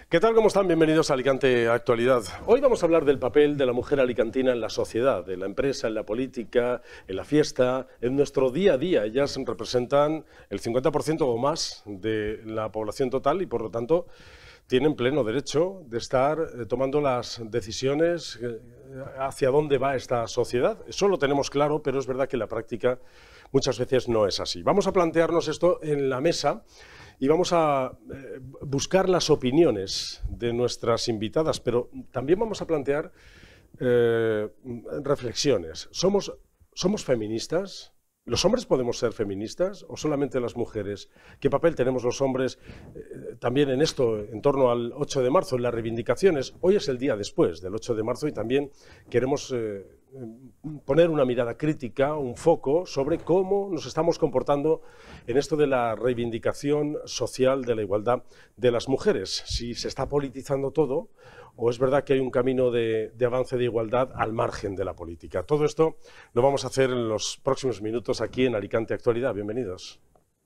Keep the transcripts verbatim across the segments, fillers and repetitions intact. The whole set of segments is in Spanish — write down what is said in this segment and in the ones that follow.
¿Qué tal? ¿Cómo están? Bienvenidos a Alicante Actualidad. Hoy vamos a hablar del papel de la mujer alicantina en la sociedad, en la empresa, en la política, en la fiesta, en nuestro día a día. Ellas representan el cincuenta por ciento o más de la población total y, por lo tanto, tienen pleno derecho de estar eh, tomando las decisiones eh, hacia dónde va esta sociedad. Eso lo tenemos claro, pero es verdad que en la práctica muchas veces no es así. Vamos a plantearnos esto en la mesa y vamos a eh, buscar las opiniones de nuestras invitadas, pero también vamos a plantear eh, reflexiones. ¿Somos, ¿Somos feministas? ¿Los hombres podemos ser feministas o solamente las mujeres? ¿Qué papel tenemos los hombres eh, también en esto, en torno al ocho de marzo, en las reivindicaciones? Hoy es el día después del ocho de marzo y también queremos eh, poner una mirada crítica, un foco sobre cómo nos estamos comportando en esto de la reivindicación social de la igualdad de las mujeres. Si se está politizando todo o es verdad que hay un camino de, de avance de igualdad al margen de la política. Todo esto lo vamos a hacer en los próximos minutos aquí en Alicante Actualidad. Bienvenidos.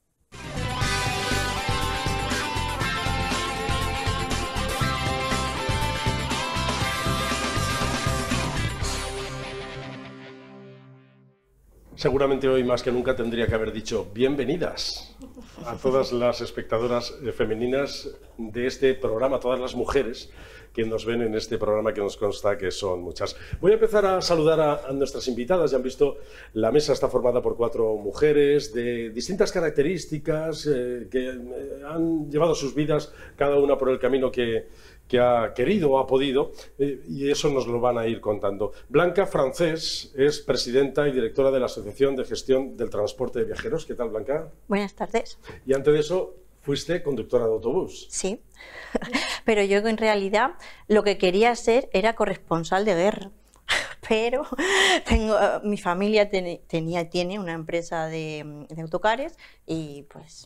Seguramente hoy más que nunca tendría que haber dicho bienvenidas a todas las espectadoras femeninas de este programa, a todas las mujeres que nos ven en este programa, que nos consta que son muchas. Voy a empezar a saludar a, a nuestras invitadas. Ya han visto, la mesa está formada por cuatro mujeres de distintas características eh, que eh, han llevado sus vidas, cada una por el camino que, que ha querido o ha podido, eh, y eso nos lo van a ir contando. Blanca Francés es presidenta y directora de la Asociación de Gestión del Transporte de Viajeros. ¿Qué tal, Blanca? Buenas tardes. Y antes de eso, fuiste conductora de autobús. Sí, pero yo en realidad lo que quería ser era corresponsal de guerra. Pero tengo, mi familia ten, tenía, tiene una empresa de, de autocares y pues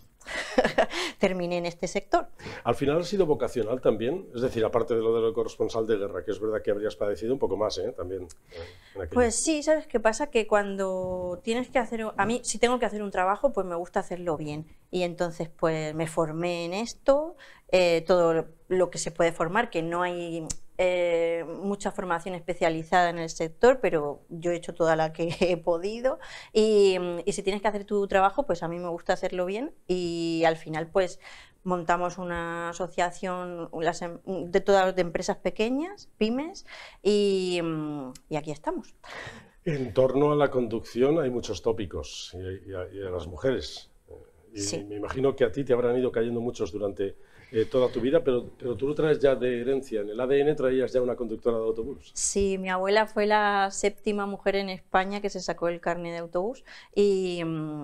terminé en este sector. Al final ha sido vocacional también, es decir, aparte de lo de lo de corresponsal de guerra, que es verdad que habrías padecido un poco más, ¿eh? También. Eh, pues sí, ¿sabes qué pasa? Que cuando tienes que hacer, a mí si tengo que hacer un trabajo, pues me gusta hacerlo bien. Y entonces pues me formé en esto, eh, todo lo que se puede formar, que no hay eh, mucha formación especializada en el sector, pero yo he hecho toda la que he podido. Y, y si tienes que hacer tu trabajo, pues a mí me gusta hacerlo bien. Y al final pues montamos una asociación de todas de empresas pequeñas, pymes, y, y aquí estamos. En torno a la conducción hay muchos tópicos y, y, a, y a las mujeres. Y sí. Me imagino que a ti te habrán ido cayendo muchos durante eh, toda tu vida, pero, pero tú lo traes ya de herencia. En el A D N traías ya una conductora de autobús. Sí, mi abuela fue la séptima mujer en España que se sacó el carnet de autobús. Y,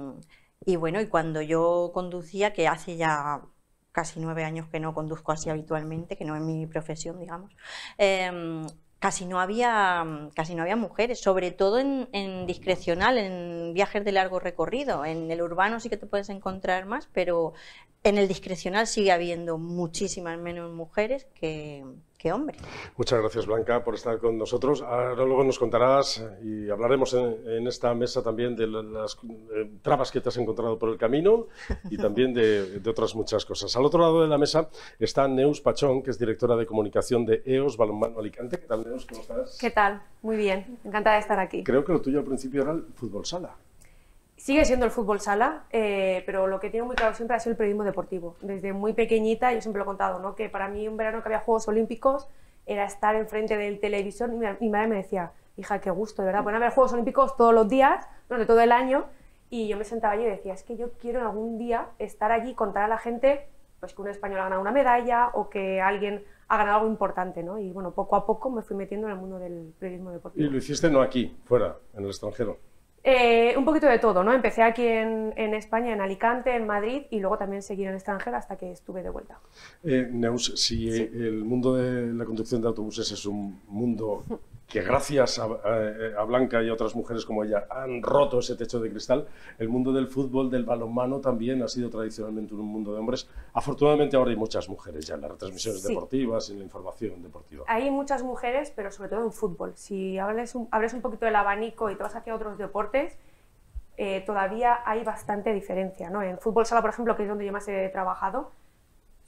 y bueno, y cuando yo conducía, que hace ya casi nueve años que no conduzco así habitualmente, que no es mi profesión, digamos, eh, casi no había casi no había mujeres, sobre todo en, en discrecional, en viajes de largo recorrido. En el urbano sí que te puedes encontrar más, pero en el discrecional sigue habiendo muchísimas menos mujeres que, que hombres. Muchas gracias, Blanca, por estar con nosotros. Ahora luego nos contarás y hablaremos en, en esta mesa también de las eh, trabas que te has encontrado por el camino y también de, de otras muchas cosas. Al otro lado de la mesa está Neus Pachón, que es directora de comunicación de E O S Balonmano Alicante. ¿Qué tal, Neus? ¿Cómo estás? ¿Qué tal? Muy bien, encantada de estar aquí. Creo que lo tuyo al principio era el fútbol sala. Sigue siendo el fútbol sala, eh, pero lo que tengo muy claro siempre ha sido el periodismo deportivo. Desde muy pequeñita, yo siempre lo he contado, ¿no? Que para mí un verano que había Juegos Olímpicos era estar enfrente del televisor y mi, mi madre me decía, hija, qué gusto, de verdad, pueden haber Juegos Olímpicos todos los días, durante todo el año, y yo me sentaba allí y decía, es que yo quiero en algún día estar allí y contar a la gente pues, que un español ha ganado una medalla o que alguien ha ganado algo importante, ¿no? Y bueno, poco a poco me fui metiendo en el mundo del periodismo deportivo. ¿Y lo hiciste no aquí, fuera, en el extranjero? Eh, un poquito de todo, ¿no? Empecé aquí en, en España, en Alicante, en Madrid, y luego también seguí en el extranjero hasta que estuve de vuelta. Eh, Neus, si sí. el mundo de la conducción de autobuses es un mundo que gracias a, a, a Blanca y a otras mujeres como ella han roto ese techo de cristal, el mundo del fútbol, del balonmano también ha sido tradicionalmente un mundo de hombres. Afortunadamente ahora hay muchas mujeres ya en las retransmisiones sí. deportivas, en la información deportiva. Hay muchas mujeres, pero sobre todo en fútbol. Si abres un, abres un poquito el abanico y te vas hacia otros deportes, eh, todavía hay bastante diferencia, ¿no? En fútbol sala, por ejemplo, que es donde yo más he trabajado,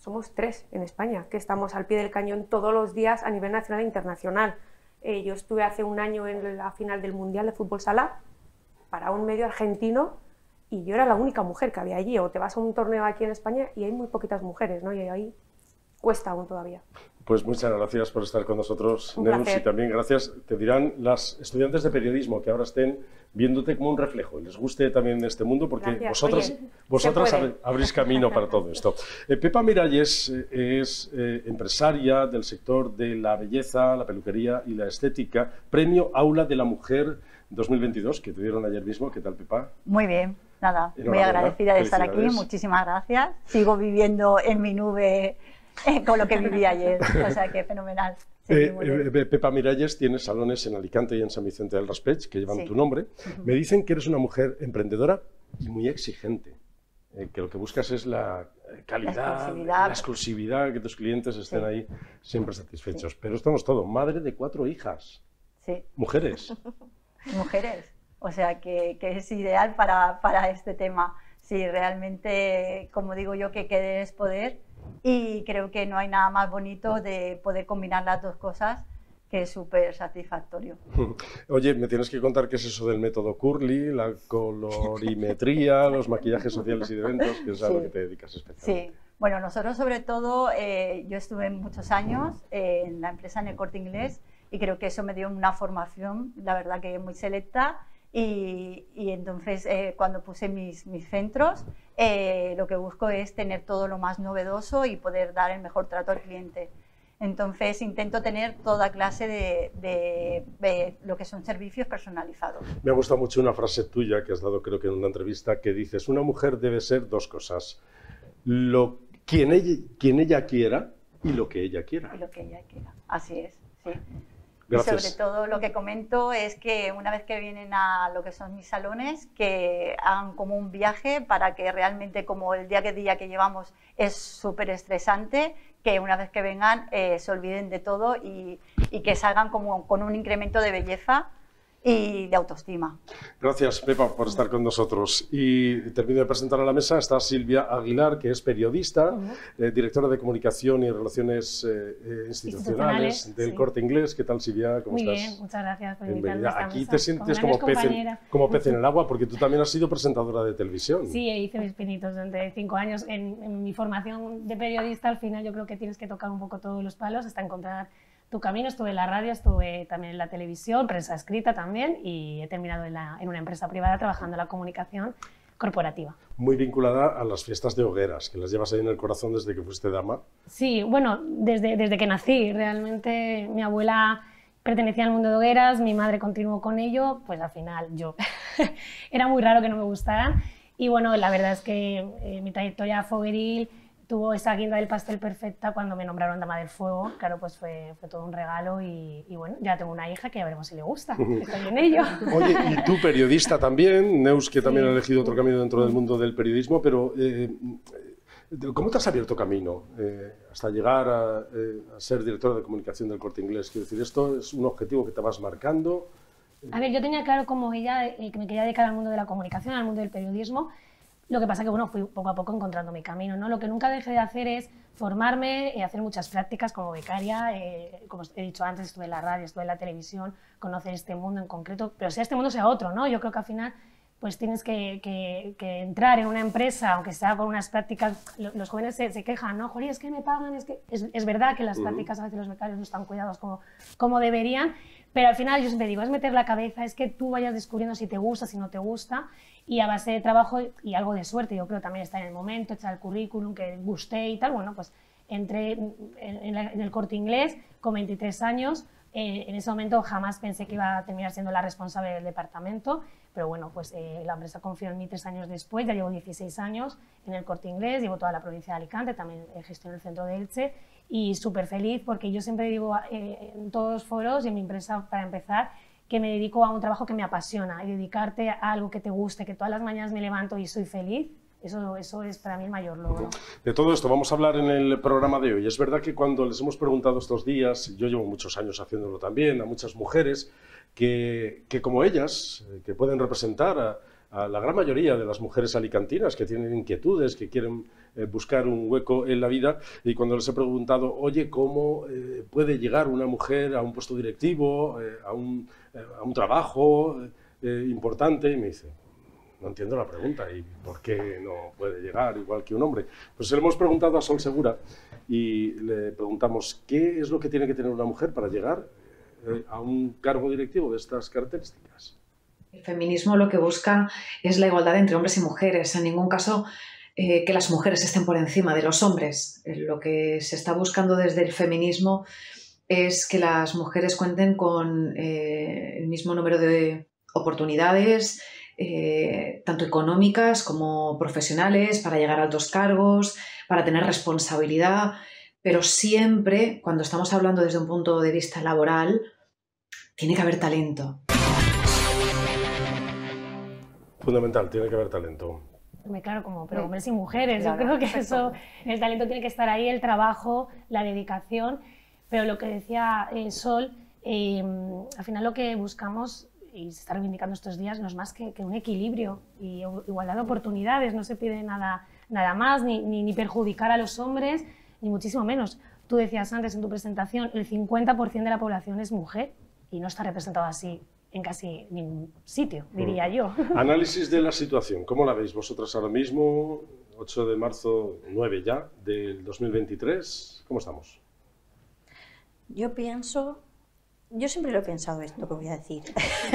somos tres en España, que estamos al pie del cañón todos los días a nivel nacional e internacional. Eh, yo estuve hace un año en la final del Mundial de Fútbol Sala para un medio argentino y yo era la única mujer que había allí. O te vas a un torneo aquí en España y hay muy poquitas mujeres, ¿no? Y ahí cuesta aún todavía. Pues muchas gracias por estar con nosotros, Un Neus, placer. y también gracias, te dirán las estudiantes de periodismo que ahora estén viéndote como un reflejo y les guste también este mundo, porque Gracias. vosotras, Oye, vosotras se puede. abre- abrís camino para todo esto. Eh, Pepa Miralles eh, es eh, empresaria del sector de la belleza, la peluquería y la estética, premio Aula de la Mujer dos mil veintidós, que te dieron ayer mismo. ¿Qué tal, Pepa? Muy bien, nada, muy Enhorabuena, agradecida de estar aquí, felicidades. muchísimas gracias. Sigo viviendo en mi nube eh, con lo que viví ayer, o sea que fenomenal. Sí, Eh, muy bien. eh, Pepa Miralles tiene salones en Alicante y en San Vicente del Raspeig que llevan Sí. tu nombre. Me dicen que eres una mujer emprendedora y muy exigente, eh, que lo que buscas es la calidad, la exclusividad, exclusividad. que tus clientes estén Sí. ahí siempre satisfechos. Pero esto no es todo, madre de cuatro hijas, Sí, mujeres. mujeres, o sea que, que es ideal para, para este tema. Sí, realmente, como digo yo, que querer es poder y creo que no hay nada más bonito de poder combinar las dos cosas, que es súper satisfactorio. Oye, me tienes que contar qué es eso del método Curly, la colorimetría, los maquillajes sociales y de eventos, que es a lo Sí. que te dedicas especialmente. Sí, bueno, nosotros sobre todo, eh, yo estuve muchos años eh, en la empresa en el Corte Inglés y creo que eso me dio una formación, la verdad que muy selecta, y, y entonces eh, cuando puse mis, mis centros, eh, lo que busco es tener todo lo más novedoso y poder dar el mejor trato al cliente. Entonces intento tener toda clase de, de, de lo que son servicios personalizados. Me ha gustado mucho una frase tuya que has dado, creo que en una entrevista, que dices: una mujer debe ser dos cosas, lo, quien, ella, quien ella quiera y lo que ella quiera. Y lo que ella quiera. Así es, sí. Gracias. Y sobre todo lo que comento es que una vez que vienen a lo que son mis salones, que hagan como un viaje para que realmente, como el día que día que llevamos es súper estresante, que una vez que vengan eh, se olviden de todo y, y que salgan como con un incremento de belleza y de autoestima. Gracias, Pepa, por estar con nosotros. Y termino de presentar a la mesa. Está Silvia Aguilar, que es periodista, uh-huh. eh, directora de Comunicación y Relaciones eh, eh, Institucionales, institucionales del sí. Corte Inglés. ¿Qué tal, Silvia? ¿Cómo Muy estás? bien, muchas gracias por invitarme a esta Aquí mesa. te sientes como pez, en, como pez en el agua, porque tú también has sido presentadora de televisión. Sí, hice mis pinitos durante cinco años. En, en mi formación de periodista, al final yo creo que tienes que tocar un poco todos los palos hasta encontrar tu camino. Estuve en la radio, estuve también en la televisión, prensa escrita también, y he terminado en, la, en una empresa privada trabajando en la comunicación corporativa. Muy vinculada a las fiestas de hogueras, que las llevas ahí en el corazón desde que fuiste dama. Sí, bueno, desde, desde que nací. Realmente mi abuela pertenecía al mundo de hogueras, mi madre continuó con ello, pues al final yo. Era muy raro que no me gustaran. Y bueno, la verdad es que eh, mi trayectoria fogueril tuvo esa guinda del pastel perfecta cuando me nombraron Dama del Fuego. Claro, pues fue, fue todo un regalo y, y bueno, ya tengo una hija que ya veremos si le gusta. Estoy en ello. Oye, y tú periodista también, Neus, que sí. también ha elegido otro camino dentro del mundo del periodismo, pero eh, ¿cómo te has abierto camino eh, hasta llegar a, eh, a ser directora de comunicación del Corte Inglés? Quiero decir, ¿esto es un objetivo que te vas marcando? A ver, yo tenía claro como ella eh, que me quería dedicar al mundo de la comunicación, al mundo del periodismo. Lo que pasa que, bueno, fui poco a poco encontrando mi camino, ¿no? Lo que nunca dejé de hacer es formarme, eh, hacer muchas prácticas como becaria, eh, como he dicho antes, estuve en la radio, estuve en la televisión, conocer este mundo en concreto, pero sea este mundo sea otro, ¿no? Yo creo que al final pues tienes que, que, que entrar en una empresa, aunque sea con unas prácticas, los jóvenes se, se quejan, ¿no? Joder, es que me pagan, es que... Es, es verdad que las uh-huh. prácticas a veces los becarios no están cuidados como, como deberían, pero al final yo siempre digo, es meter la cabeza, es que tú vayas descubriendo si te gusta, si no te gusta, y a base de trabajo y algo de suerte, yo creo también está en el momento, echar el currículum, que guste y tal, bueno, pues entré en, en, la, en el Corte Inglés con veintitrés años, eh, en ese momento jamás pensé que iba a terminar siendo la responsable del departamento, pero bueno, pues eh, la empresa confió en mí tres años después, ya llevo dieciséis años en el Corte Inglés, llevo toda la provincia de Alicante, también gestiono el centro de Elche, y súper feliz porque yo siempre digo eh, en todos los foros y en mi empresa, para empezar, que me dedico a un trabajo que me apasiona, y dedicarte a algo que te guste, que todas las mañanas me levanto y soy feliz, eso, eso es para mí el mayor logro. De todo esto vamos a hablar en el programa de hoy. Es verdad que cuando les hemos preguntado estos días, yo llevo muchos años haciéndolo también, a muchas mujeres que, que como ellas, que pueden representar a, a la gran mayoría de las mujeres alicantinas que tienen inquietudes, que quieren eh, buscar un hueco en la vida, y cuando les he preguntado, oye, ¿cómo eh, puede llegar una mujer a un puesto directivo, eh, a, un, eh, a un trabajo eh, importante? Y me dice, no entiendo la pregunta, ¿y por qué no puede llegar igual que un hombre? Pues le hemos preguntado a Sol Segura y le preguntamos, ¿qué es lo que tiene que tener una mujer para llegar eh, a un cargo directivo de estas características? El feminismo lo que busca es la igualdad entre hombres y mujeres. En ningún caso eh, que las mujeres estén por encima de los hombres. Eh, lo que se está buscando desde el feminismo es que las mujeres cuenten con eh, el mismo número de oportunidades, eh, tanto económicas como profesionales, para llegar a altos cargos, para tener responsabilidad, pero siempre, cuando estamos hablando desde un punto de vista laboral, tiene que haber talento. Fundamental, tiene que haber talento. Claro, como, pero hombres y mujeres, Claro, yo creo que exacto. eso, el talento tiene que estar ahí, el trabajo, la dedicación, pero lo que decía eh, Sol, eh, al final lo que buscamos, y se está reivindicando estos días, no es más que, que un equilibrio y igualdad de oportunidades, no se pide nada, nada más, ni, ni, ni perjudicar a los hombres, ni muchísimo menos. Tú decías antes en tu presentación, el cincuenta por ciento de la población es mujer y no está representado así en casi ningún sitio, diría yo. Análisis de la situación, ¿cómo la veis vosotras ahora mismo? ocho de marzo, nueve ya, del dos mil veintitrés, ¿cómo estamos? Yo pienso, yo siempre lo he pensado esto que voy a decir.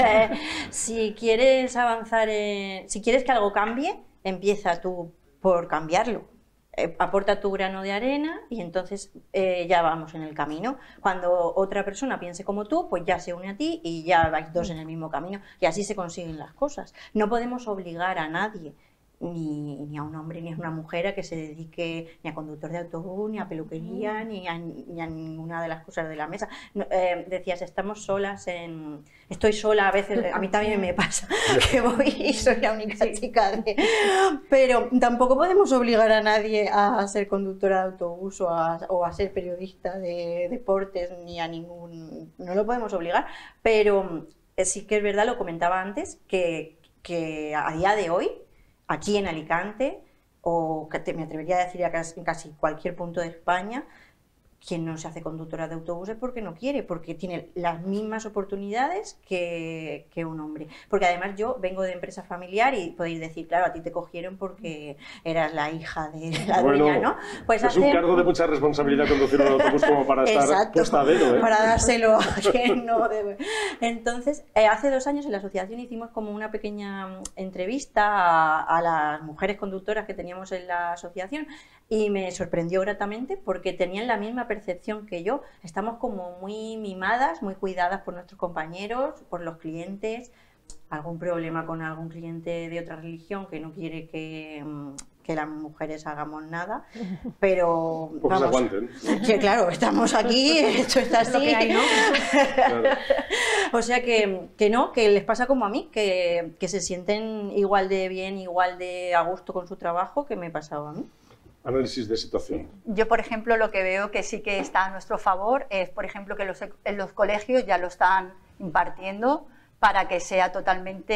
Si quieres avanzar, en, si quieres que algo cambie, empieza tú por cambiarlo. Eh, aporta tu grano de arena y entonces eh, ya vamos en el camino. Cuando otra persona piense como tú, pues ya se une a ti y ya vais dos en el mismo camino y así se consiguen las cosas. No podemos obligar a nadie, ni, ni a un hombre ni a una mujer, a que se dedique ni a conductor de autobús, ni a peluquería, ni a, ni a ninguna de las cosas de la mesa. No, eh, decías, estamos solas en... Estoy sola a veces, a mí también me pasa que voy y soy la única chica de... Pero tampoco podemos obligar a nadie a ser conductora de autobús o a, o a ser periodista de deportes, ni a ningún... No lo podemos obligar, pero sí que es verdad, lo comentaba antes, que, que a día de hoy, aquí en Alicante, o que te, me atrevería a decir a casi, casi cualquier punto de España, quien no se hace conductora de autobuses porque no quiere, porque tiene las mismas oportunidades que, que un hombre. Porque además yo vengo de empresa familiar y podéis decir, claro, a ti te cogieron porque eras la hija de la bueno, dueña, ¿no? Pues es hace... un cargo de mucha responsabilidad conducir un autobús como para estar Exacto, puesta a dedo, ¿eh? para dárselo a quien no debe. Entonces, eh, hace dos años en la asociación hicimos como una pequeña entrevista a, a las mujeres conductoras que teníamos en la asociación y me sorprendió gratamente porque tenían la misma percepción que yo. Estamos como muy mimadas, muy cuidadas por nuestros compañeros, por los clientes, algún problema con algún cliente de otra religión que no quiere que, que las mujeres hagamos nada, pero Pues vamos, se aguanten. que claro, estamos aquí, esto está así. Lo que hay, ¿no? Claro. O sea que, que no, que les pasa como a mí, que, que se sienten igual de bien, igual de a gusto con su trabajo que me pasaba a mí. Análisis de situación. Yo, por ejemplo, lo que veo que sí que está a nuestro favor es, por ejemplo, que los, en los colegios ya lo están impartiendo para que sea totalmente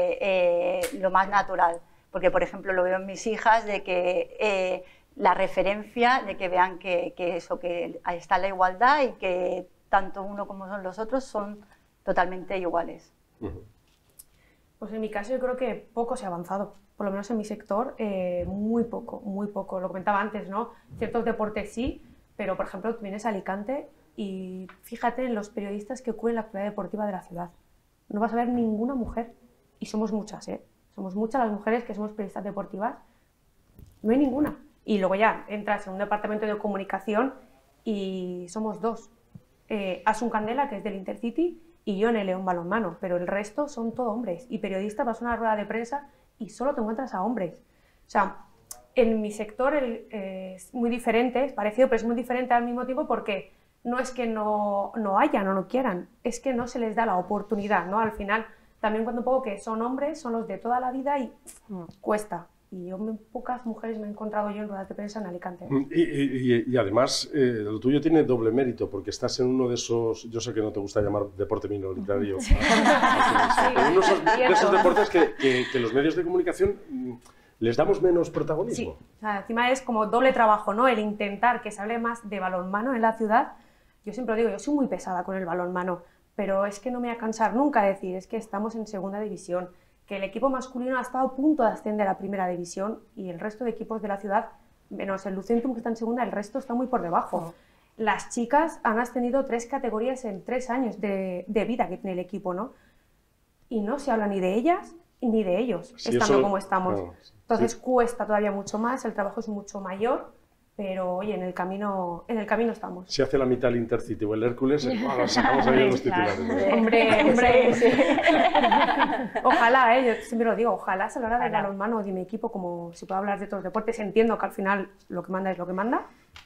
eh, lo más natural. Porque, por ejemplo, lo veo en mis hijas, de que eh, la referencia, de que vean que, que eso, que ahí está la igualdad y que tanto uno como son los otros son totalmente iguales. Uh-huh. Pues en mi caso yo creo que poco se ha avanzado, por lo menos en mi sector, eh, muy poco, muy poco. Lo comentaba antes, ¿no? Ciertos deportes sí, pero por ejemplo tú vienes a Alicante y fíjate en los periodistas que cubren la actividad deportiva de la ciudad. No vas a ver ninguna mujer, y somos muchas, ¿eh? Somos muchas las mujeres que somos periodistas deportivas, no hay ninguna. Y luego ya entras en un departamento de comunicación y somos dos. Eh, Asun Candela, que es del Intercity, y yo en el León Balonmano, pero el resto son todo hombres. Y periodistas, vas a una rueda de prensa y solo te encuentras a hombres. O sea, en mi sector el, eh, es muy diferente, es parecido, pero es muy diferente al mismo tiempo porque no es que no, no hayan o no quieran, es que no se les da la oportunidad, ¿no? Al final, también cuando un poco que son hombres, son los de toda la vida y mm, cuesta. Y yo, pocas mujeres me he encontrado yo en ruedas de prensa en Alicante. Y, y, y además, eh, lo tuyo tiene doble mérito, porque estás en uno de esos, yo sé que no te gusta llamar deporte minoritario, sí. Pero uno de esos deportes que, que, que los medios de comunicación ¿Les damos menos protagonismo? Sí, o sea, encima es como doble trabajo, ¿no? El intentar que se hable más de balonmano en la ciudad. Yo siempre lo digo, yo soy muy pesada con el balonmano, pero es que no me voy a cansar nunca de decir, es que estamos en segunda división, que el equipo masculino ha estado a punto de ascender a primera división y el resto de equipos de la ciudad, menos el Lucentum que está en segunda, el resto está muy por debajo. Las chicas han ascendido tres categorías en tres años de, de vida que tiene el equipo, ¿no? Y no se habla ni de ellas ni de ellos, Sí, estando eso- como estamos. no, Entonces sí. cuesta todavía mucho más, el trabajo es mucho mayor, pero oye, en el camino, en el camino estamos. Si hace la mitad el Intercity o el Hércules, ahora sacamos ahí los Claro. titulares. Hombre, hombre, Sí, sí. ojalá, ¿eh? Yo siempre lo digo, ojalá se lo haga del Ojalá. balonmano o de mi equipo, como se puede hablar de otros deportes. Entiendo que al final lo que manda es lo que manda,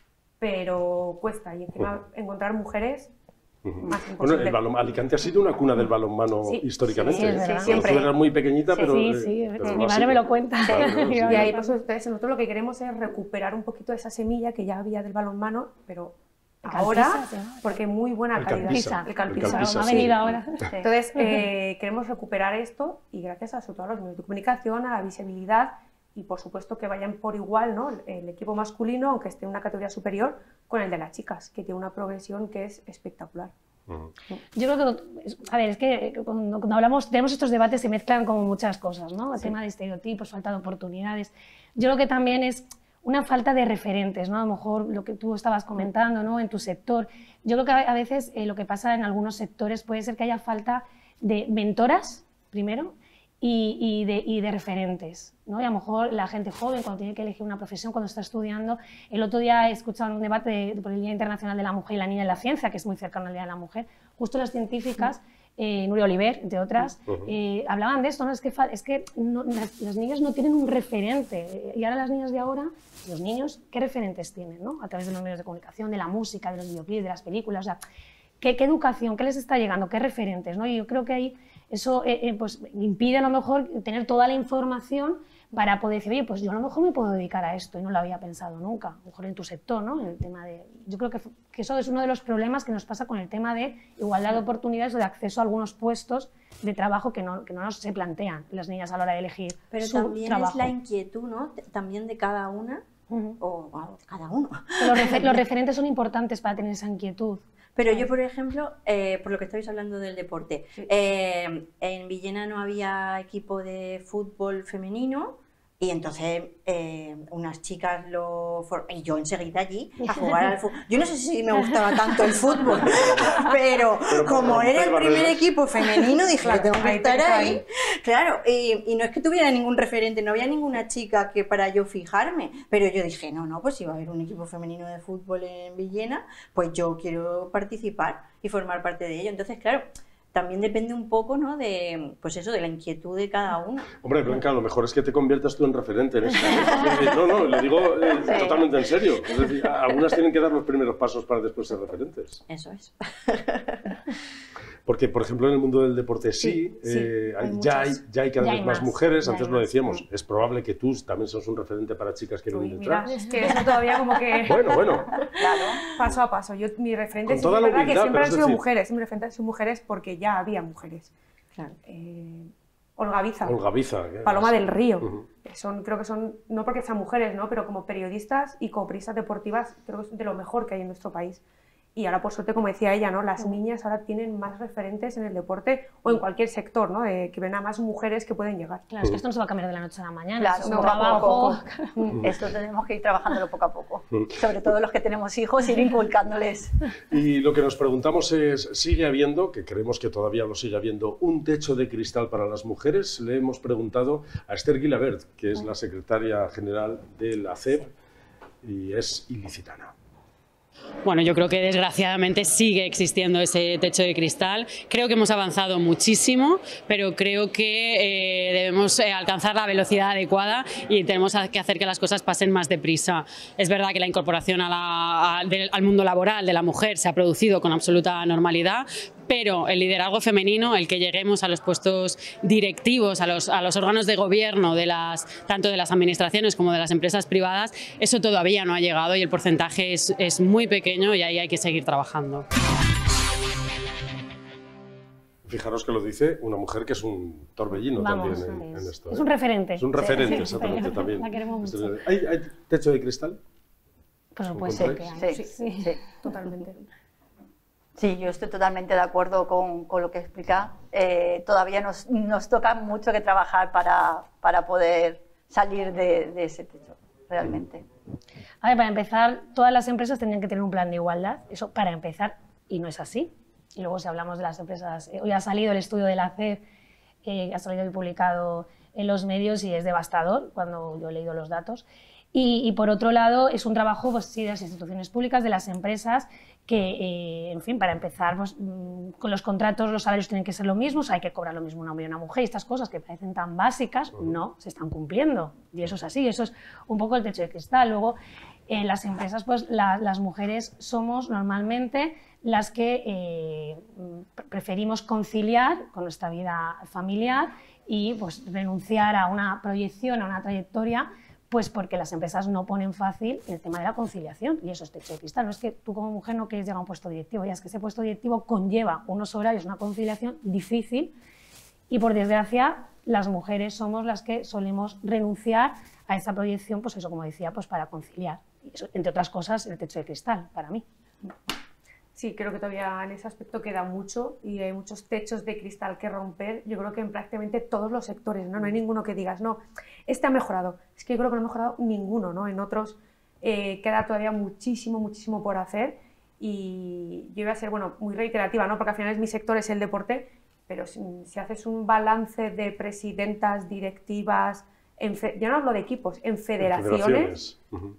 pero cuesta. Y encima encontrar mujeres, Ujú. más Bueno, imposible. el balon- Alicante ha sido una cuna del balonmano Sí, históricamente. sí, es ¿eh? verdad. Sí, siempre. Tú eras muy pequeñita, Sí, pero... Sí, eh, sí, pero mi lo madre has me sido. lo cuenta. Claro, claro, sí. Y ahí, pues, entonces, nosotros lo que queremos es recuperar un poquito esa semilla que ya había del balonmano, pero El ahora, Calpisa se llama. porque muy buena El calidad. Calpisa. El Calpisa. El Calpisa, Me ha sí. venido ahora. Entonces, eh, queremos recuperar esto y gracias a, sobre todo a los medios de comunicación, a la visibilidad y, por supuesto, que vayan por igual, ¿no? El equipo masculino, aunque esté en una categoría superior, con el de las chicas, que tiene una progresión que es espectacular. Ujú. Yo creo que, a ver, es que cuando, cuando hablamos, tenemos estos debates se mezclan como muchas cosas, ¿no? El tema de estereotipos, falta de oportunidades. Yo creo que también es una falta de referentes, ¿no? A lo mejor lo que tú estabas comentando, ¿no? En tu sector. Yo creo que a a veces eh, lo que pasa en algunos sectores puede ser que haya falta de mentoras, primero, y, y, de, y de referentes, ¿no? Y a lo mejor la gente joven, cuando tiene que elegir una profesión, cuando está estudiando. El otro día he escuchado un debate de- por el Día Internacional de la Mujer y la Niña en la Ciencia, que es muy cercano al Día de la Mujer. Justo las científicas, eh, Nuria Oliver, entre otras, Ujú. eh, hablaban de esto, ¿no? Es que, fa- es que no- las, las niñas no tienen un referente. Y ahora las niñas de ahora, los niños, ¿qué referentes tienen, ¿no? A través de los medios de comunicación, de la música, de los videoclips, de las películas. O sea, ¿qué, qué educación, qué les está llegando, qué referentes, ¿no? Y yo creo que ahí eso eh, eh, pues, impide a lo mejor tener toda la información para poder decir, oye, pues yo a lo mejor me puedo dedicar a esto y no lo había pensado nunca, a lo mejor en tu sector, ¿no? En el tema de, yo creo que, que eso es uno de los problemas que nos pasa con el tema de igualdad de oportunidades o de acceso a algunos puestos de trabajo que no, que no nos se plantean las niñas a la hora de elegir Pero su también trabajo. es la inquietud, ¿no? T- También de cada una, Ujú. o bueno, de cada uno. Los, refer- los referentes son importantes para tener esa inquietud. Pero yo, por ejemplo, eh, por lo que estáis hablando del deporte, eh, en Villena no había equipo de fútbol femenino y entonces eh, unas chicas lo... for- y yo enseguida allí a jugar al fútbol. Yo no sé si me gustaba tanto el fútbol, pero, Pero por como era el romper primer barreras. equipo femenino, dije, Claro, tengo que ahí estar te cae. ahí. Claro, y, y no es que tuviera ningún referente, no había ninguna chica que para yo fijarme, pero yo dije, no, no, pues si va a haber un equipo femenino de fútbol en Villena, pues yo quiero participar y formar parte de ello. Entonces, claro, también depende un poco, ¿no? De, pues eso, de la inquietud de cada una. Hombre, Blanca, lo mejor es que te conviertas tú en referente en esto. ¿Eh? No, no, lo digo eh, Sí. totalmente en serio. Es decir, a- algunas tienen que dar los primeros pasos para después ser referentes. Eso es. Porque, por ejemplo, en el mundo del deporte sí, Sí, sí, eh, hay ya, hay, muchas. ya hay cada Ya vez hay más más, mujeres, ya antes hay lo más. decíamos, es probable que tú también seas un referente para chicas que Uy, vienen mira, detrás. es que eso todavía como que Bueno, bueno, Claro. paso a paso. Yo, mi referente Con sí toda es la verdad que humildad, siempre pero han es sido decir- mujeres, mi referente han sido mujeres porque ya había mujeres. Claro. Eh, Olga Biza, Olga Biza. ¿eh? Paloma del Río. Ujú. Son, creo que son, no porque sean mujeres, ¿no? Pero como periodistas y cooperistas deportivas, creo que es de lo mejor que hay en nuestro país. Y ahora, por suerte, como decía ella, ¿no? Las niñas ahora tienen más referentes en el deporte o en cualquier sector, ¿no? De que ven a más mujeres que pueden llegar. Claro, es que esto no se va a cambiar de la noche a la mañana. Claro, es un poco a trabajo. poco. Esto tenemos que ir trabajándolo poco a poco. Mm. Sobre todo los que tenemos hijos, ir inculcándoles. Y lo que nos preguntamos es, ¿sigue habiendo, que creemos que todavía lo sigue habiendo, un techo de cristal para las mujeres? Le hemos preguntado a Esther Guilabert, que es la secretaria general de la C E P y es ilicitana. Bueno, yo creo que desgraciadamente sigue existiendo ese techo de cristal. Creo que hemos avanzado muchísimo, pero creo que eh, debemos eh, alcanzar la velocidad adecuada y tenemos que hacer que las cosas pasen más deprisa. Es verdad que la incorporación a la- a- del- al mundo laboral de la mujer se ha producido con absoluta normalidad, pero el liderazgo femenino, el que lleguemos a los puestos directivos, a los, a los órganos de gobierno, de las, tanto de las administraciones como de las empresas privadas, eso todavía no ha llegado y el porcentaje es, es muy pequeño y ahí hay que seguir trabajando. Fijaros que lo dice una mujer que es un torbellino Vamos, también en, es, en esto. es ¿eh? un referente. Es un referente, Sí, exactamente, sí, también. la queremos mucho. ¿Hay, ¿Hay techo de cristal? Por supuesto que ¿Encontráis? hay. Sí, Sí. sí. Totalmente. Sí, yo estoy totalmente de acuerdo con, con lo que explica. Eh, todavía nos, nos toca mucho que trabajar para, para poder salir de, de ese techo, realmente. A ver, para empezar, todas las empresas tendrían que tener un plan de igualdad, eso para empezar, y no es así. Y luego si hablamos de las empresas, eh, hoy ha salido el estudio de la C E P, eh, ha salido y publicado en los medios y es devastador cuando yo he leído los datos. Y, y por otro lado, es un trabajo pues, sí, de las instituciones públicas, de las empresas, que, eh, en fin, para empezar, pues, mmm, con los contratos los salarios tienen que ser lo mismo, o sea, hay que cobrar lo mismo un hombre y una mujer, y estas cosas que parecen tan básicas no se están cumpliendo. Y eso es así, eso es un poco el techo de cristal. Luego, en las empresas, pues la, las mujeres somos normalmente las que eh, preferimos conciliar con nuestra vida familiar y pues, renunciar a una proyección, a una trayectoria, pues porque las empresas no ponen fácil el tema de la conciliación, y eso es techo de cristal. No es que tú como mujer no quieres llegar a un puesto directivo, ya es que ese puesto directivo conlleva unos horarios, una conciliación difícil, y por desgracia las mujeres somos las que solemos renunciar a esa proyección, pues eso, como decía, pues para conciliar. Y eso, entre otras cosas, el techo de cristal, para mí. Sí, creo que todavía en ese aspecto queda mucho y hay muchos techos de cristal que romper. Yo creo que en prácticamente todos los sectores, ¿no? No hay ninguno que digas, no, este ha mejorado. Es que yo creo que no ha mejorado ninguno, ¿no? En otros eh, queda todavía muchísimo, muchísimo por hacer y yo iba a ser, bueno, muy reiterativa, ¿no? Porque al final es mi sector, es el deporte, pero si, si haces un balance de presidentas, directivas, en fe, ya no hablo de equipos, en federaciones, En federaciones. Uh-huh.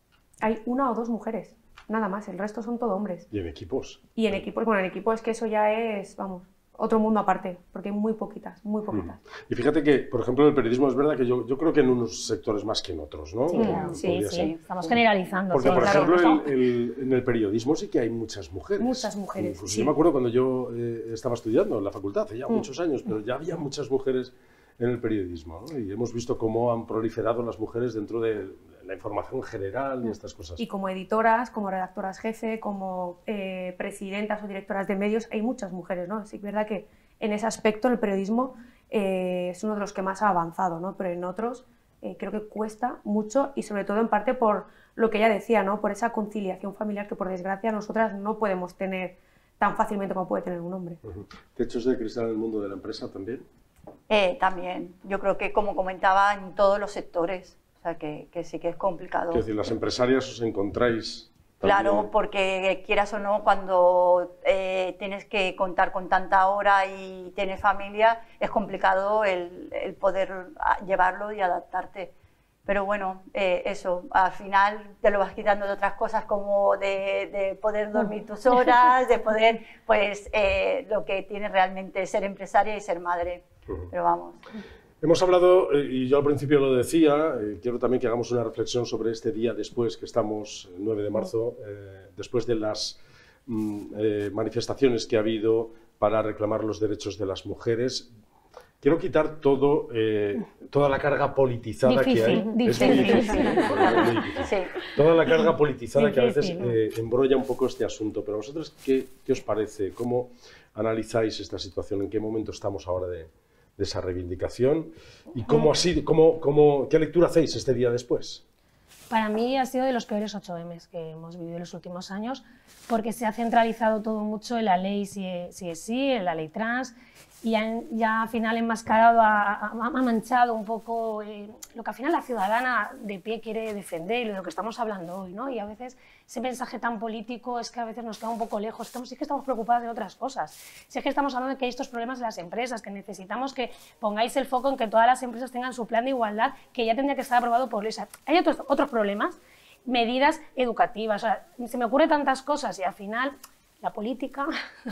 Hay una o dos mujeres. Nada más, el resto son todo hombres. ¿Y en equipos? Y en equipos, bueno, en equipos es que eso ya es, vamos, otro mundo aparte, porque hay muy poquitas, muy poquitas. Mm. Y fíjate que, por ejemplo, el periodismo es verdad que yo, yo creo que en unos sectores más que en otros, ¿no? Sí, Eh, claro. sí, podría sí, ser. estamos generalizando. Porque, sí, por claro, ejemplo, ¿no? el, el, en el periodismo sí que hay muchas mujeres. Muchas mujeres, Incluso sí. Yo me acuerdo cuando yo eh, estaba estudiando en la facultad, hace ya Mm. muchos años, pero ya había muchas mujeres en el periodismo, ¿no? Y hemos visto cómo han proliferado las mujeres dentro de la información general y estas cosas. Y como editoras, como redactoras jefe, como eh, presidentas o directoras de medios, hay muchas mujeres, ¿no? Sí que es verdad que en ese aspecto el periodismo eh, es uno de los que más ha avanzado, ¿no? Pero en otros eh, creo que cuesta mucho y sobre todo en parte por lo que ella decía, ¿no? Por esa conciliación familiar que por desgracia nosotras no podemos tener tan fácilmente como puede tener un hombre. Uh-huh. ¿Techos de cristal en el mundo de la empresa también? Eh, también, yo creo que como comentaba, en todos los sectores, o sea que, que sí que es complicado. Quiero decir, las empresarias os encontráis también... Claro, porque quieras o no, cuando eh, tienes que contar con tanta hora y tienes familia, es complicado el, el poder llevarlo y adaptarte. Pero bueno, eh, eso, al final te lo vas quitando de otras cosas como de, de poder dormir tus horas, de poder, pues, eh, lo que tiene realmente ser empresaria y ser madre. Pero vamos. Hemos hablado, eh, y yo al principio lo decía, eh, quiero también que hagamos una reflexión sobre este día después, que estamos, el nueve de marzo, eh, después de las mm, eh, manifestaciones que ha habido para reclamar los derechos de las mujeres. Quiero quitar todo, eh, toda la carga politizada difícil, que hay. difícil. Es muy difícil, ¿eh? Muy difícil. Sí. Toda la carga politizada que a veces Difícil, ¿no? eh, embrolla un poco este asunto. Pero a vosotros, ¿qué, qué os parece? ¿Cómo analizáis esta situación? ¿En qué momento estamos ahora de, de esa reivindicación? ¿Y cómo ha sido, cómo, cómo, qué lectura hacéis este día después? Para mí ha sido de los peores ocho emes que hemos vivido en los últimos años, porque se ha centralizado todo mucho en la ley sí es sí, en la ley trans, y ya, ya al final enmascarado, ha, ha, ha manchado un poco eh, lo que al final la ciudadana de pie quiere defender y de lo que estamos hablando hoy, ¿no? Y a veces ese mensaje tan político es que a veces nos queda un poco lejos, estamos, sí que estamos preocupados de otras cosas, sí que estamos hablando de que hay estos problemas en las empresas, que necesitamos que pongáis el foco en que todas las empresas tengan su plan de igualdad, que ya tendría que estar aprobado por ley. O sea, hay otros, otros problemas, medidas educativas, o sea, se me ocurren tantas cosas y al final la política,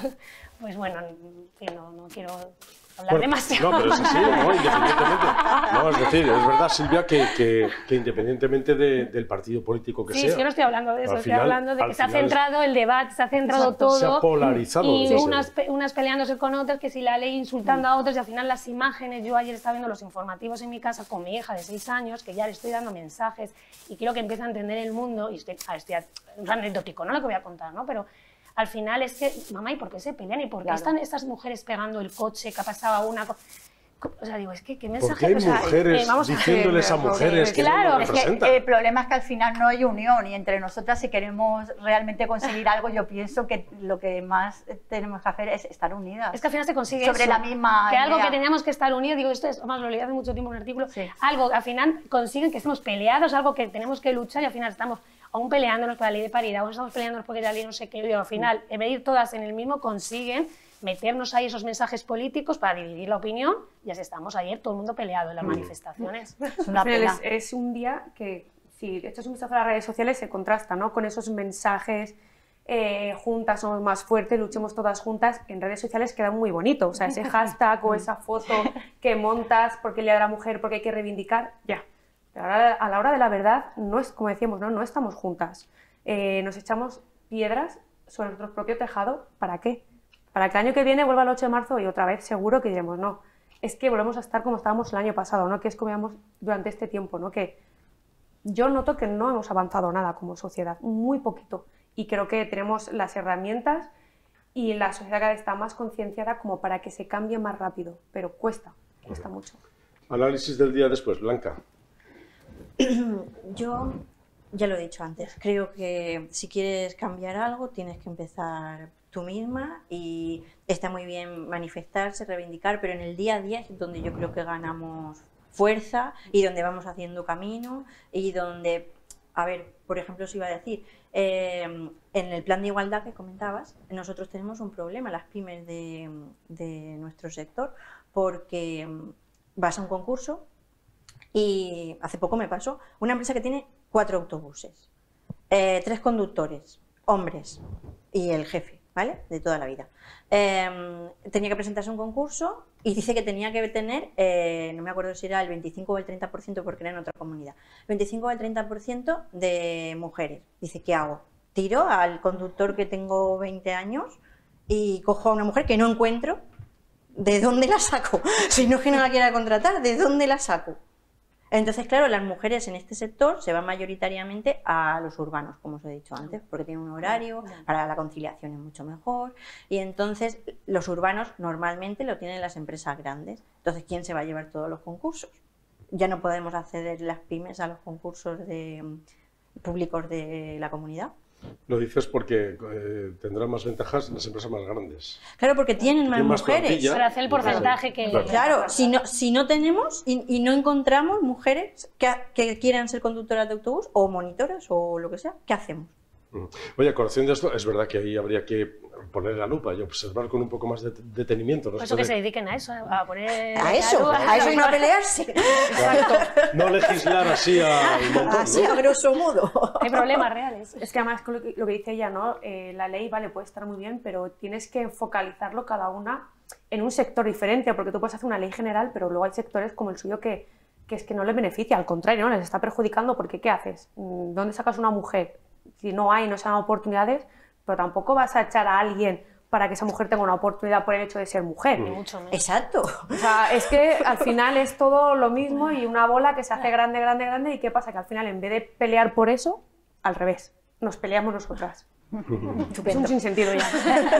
pues bueno, en fin, no, no quiero hablar Bueno, demasiado. No, pero es así, ¿no? Independientemente. No, es decir, es verdad, Silvia, que, que, que independientemente de, del partido político que Sí, sea... sí, yo no estoy hablando de eso, al estoy final- hablando de al que se ha final es- centrado el debate, se ha centrado Exacto, todo. se ha polarizado y desde- unas, pe- unas peleándose con otras, que si la ley insultando a otros, y al final las imágenes, yo ayer estaba viendo los informativos en mi casa con mi hija de seis años, que ya le estoy dando mensajes y quiero que empiece a entender el mundo, y estoy, ah, estoy es anecdótico, no lo que voy a contar, ¿no? Pero al final es que, mamá, ¿y por qué se pelean? ¿Y por qué Claro. están estas mujeres pegando el coche que ha pasado una cosa? O sea, digo, es que qué mensaje... ¿Por qué hay o sea, mujeres eh, vamos a hacer, diciéndoles a pero, mujeres eh, que claro, no lo Es que representan? el problema es que al final no hay unión y entre nosotras si queremos realmente conseguir algo, yo pienso que lo que más tenemos que hacer es estar unidas. Es que al final se consigue sobre eso, la misma que algo idea. que teníamos que estar unidos, digo, esto es, además lo leí hace mucho tiempo en un artículo, Sí. algo que al final consiguen que estemos peleados, algo que tenemos que luchar y al final estamos aún peleándonos por la ley de paridad, aún estamos peleándonos porque la ley no sé qué, y al final, en vez de ir todas en el mismo, consiguen meternos ahí esos mensajes políticos para dividir la opinión, y así estamos ayer todo el mundo peleado en las manifestaciones. Es una Al final pena. Es, es un día que, si echas un vistazo a las redes sociales, se contrasta, ¿no?, con esos mensajes, eh, juntas somos más fuertes, luchemos todas juntas. En redes sociales queda muy bonito, o sea, ese hashtag o esa foto que montas porque el Día de la Mujer, porque hay que reivindicar, ya. Pero ahora, a la hora de la verdad, no es como decíamos, no, no estamos juntas. Eh, nos echamos piedras sobre nuestro propio tejado, ¿para qué? Para que el año que viene vuelva el ocho de marzo y otra vez seguro que diremos, no, es que volvemos a estar como estábamos el año pasado, ¿no?, que es como íbamos durante este tiempo, ¿no?, que yo noto que no hemos avanzado nada como sociedad, muy poquito, y creo que tenemos las herramientas y la sociedad cada vez está más concienciada como para que se cambie más rápido, pero cuesta, cuesta mucho. Análisis del día después, Blanca. Yo ya lo he dicho antes, creo que si quieres cambiar algo tienes que empezar tú misma, y está muy bien manifestarse, reivindicar, pero en el día a día es donde yo creo que ganamos fuerza y donde vamos haciendo camino y donde, a ver, por ejemplo, os iba a decir, eh, en el plan de igualdad que comentabas, nosotros tenemos un problema, las pymes de, de nuestro sector, porque vas a un concurso y hace poco me pasó, una empresa que tiene cuatro autobuses, eh, tres conductores, hombres y el jefe, ¿vale?, de toda la vida. Eh, tenía que presentarse a un concurso y dice que tenía que tener, eh, no me acuerdo si era el veinticinco o el treinta por ciento porque era en otra comunidad, veinticinco o el treinta por ciento de mujeres. Dice, ¿qué hago? Tiro al conductor que tengo veinte años y cojo a una mujer que no encuentro. ¿De dónde la saco? Si no es que no la quiera contratar, ¿de dónde la saco? Entonces, claro, las mujeres en este sector se van mayoritariamente a los urbanos, como os he dicho antes, porque tienen un horario, para la conciliación es mucho mejor, y entonces los urbanos normalmente lo tienen las empresas grandes. Entonces, ¿quién se va a llevar todos los concursos? Ya no podemos acceder las pymes a los concursos de, públicos de la comunidad. Lo dices porque eh, tendrán más ventajas las empresas más grandes. Claro, porque tienen más Tienen más mujeres. plantilla. Para hacer el porcentaje que... Claro. Claro, si no, si no tenemos y, y no encontramos mujeres que, que quieran ser conductoras de autobús o monitoras o lo que sea, ¿qué hacemos? Oye, a colación de esto, es verdad que ahí habría que poner la lupa y observar con un poco más de detenimiento. No Por se eso que puede- se dediquen a eso, a poner... A eso, la- a eso y no a pelearse. No legislar así al montón, Así ¿no? a grosso modo. Hay problemas reales. Es que además, con lo que, lo que dice ella, ¿no? Eh, la ley, vale, puede estar muy bien, pero tienes que focalizarlo cada una en un sector diferente, porque tú puedes hacer una ley general, pero luego hay sectores como el suyo que, que es que no les beneficia, al contrario, ¿no?, les está perjudicando, porque ¿qué haces? ¿Dónde sacas una mujer? Si no hay, no se dan oportunidades, pero tampoco vas a echar a alguien para que esa mujer tenga una oportunidad por el hecho de ser mujer. Ni mucho menos. Exacto. O sea, es que al final es todo lo mismo y una bola que se hace grande, grande, grande, y ¿qué pasa? Que al final, en vez de pelear por eso, al revés, nos peleamos nosotras. Es un sinsentido ya.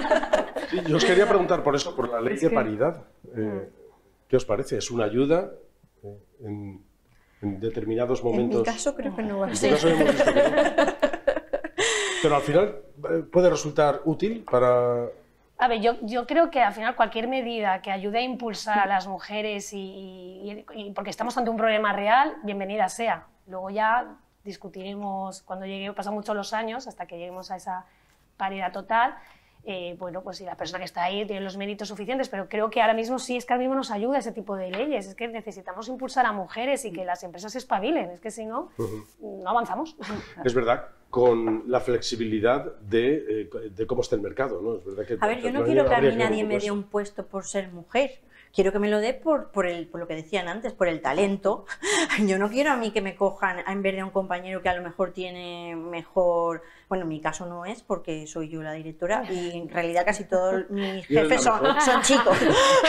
Sí, yo os quería preguntar por eso, por la ley Es de que- paridad. Eh, ¿Qué os parece? ¿Es una ayuda eh, en, en determinados En momentos? mi caso creo que no va a En tu ser. caso hemos visto que no. Pero al final eh, puede resultar útil para... A ver, yo, yo creo que al final cualquier medida que ayude a impulsar a las mujeres y, y- y porque estamos ante un problema real, bienvenida sea. Luego ya discutiremos cuando llegue, pasan muchos los años hasta que lleguemos a esa paridad total. Eh, bueno, pues si la persona que está ahí tiene los méritos suficientes, pero creo que ahora mismo sí es que ahora mismo nos ayuda ese tipo de leyes, es que necesitamos impulsar a mujeres y que las empresas se espabilen, es que si no, no avanzamos. Es verdad, con la flexibilidad de, eh, de cómo está el mercado, ¿no? Es verdad que A ver, yo no habría- quiero que a habría mí ver nadie un me poco dé eso. un puesto por ser mujer. Quiero que me lo dé por, por, el, por lo que decían antes, por el talento. Yo no quiero a mí que me cojan en vez de a un compañero que a lo mejor tiene mejor... Bueno, en mi caso no es porque soy yo la directora y en realidad casi todos mis Y eres jefes la son, mejor. son chicos.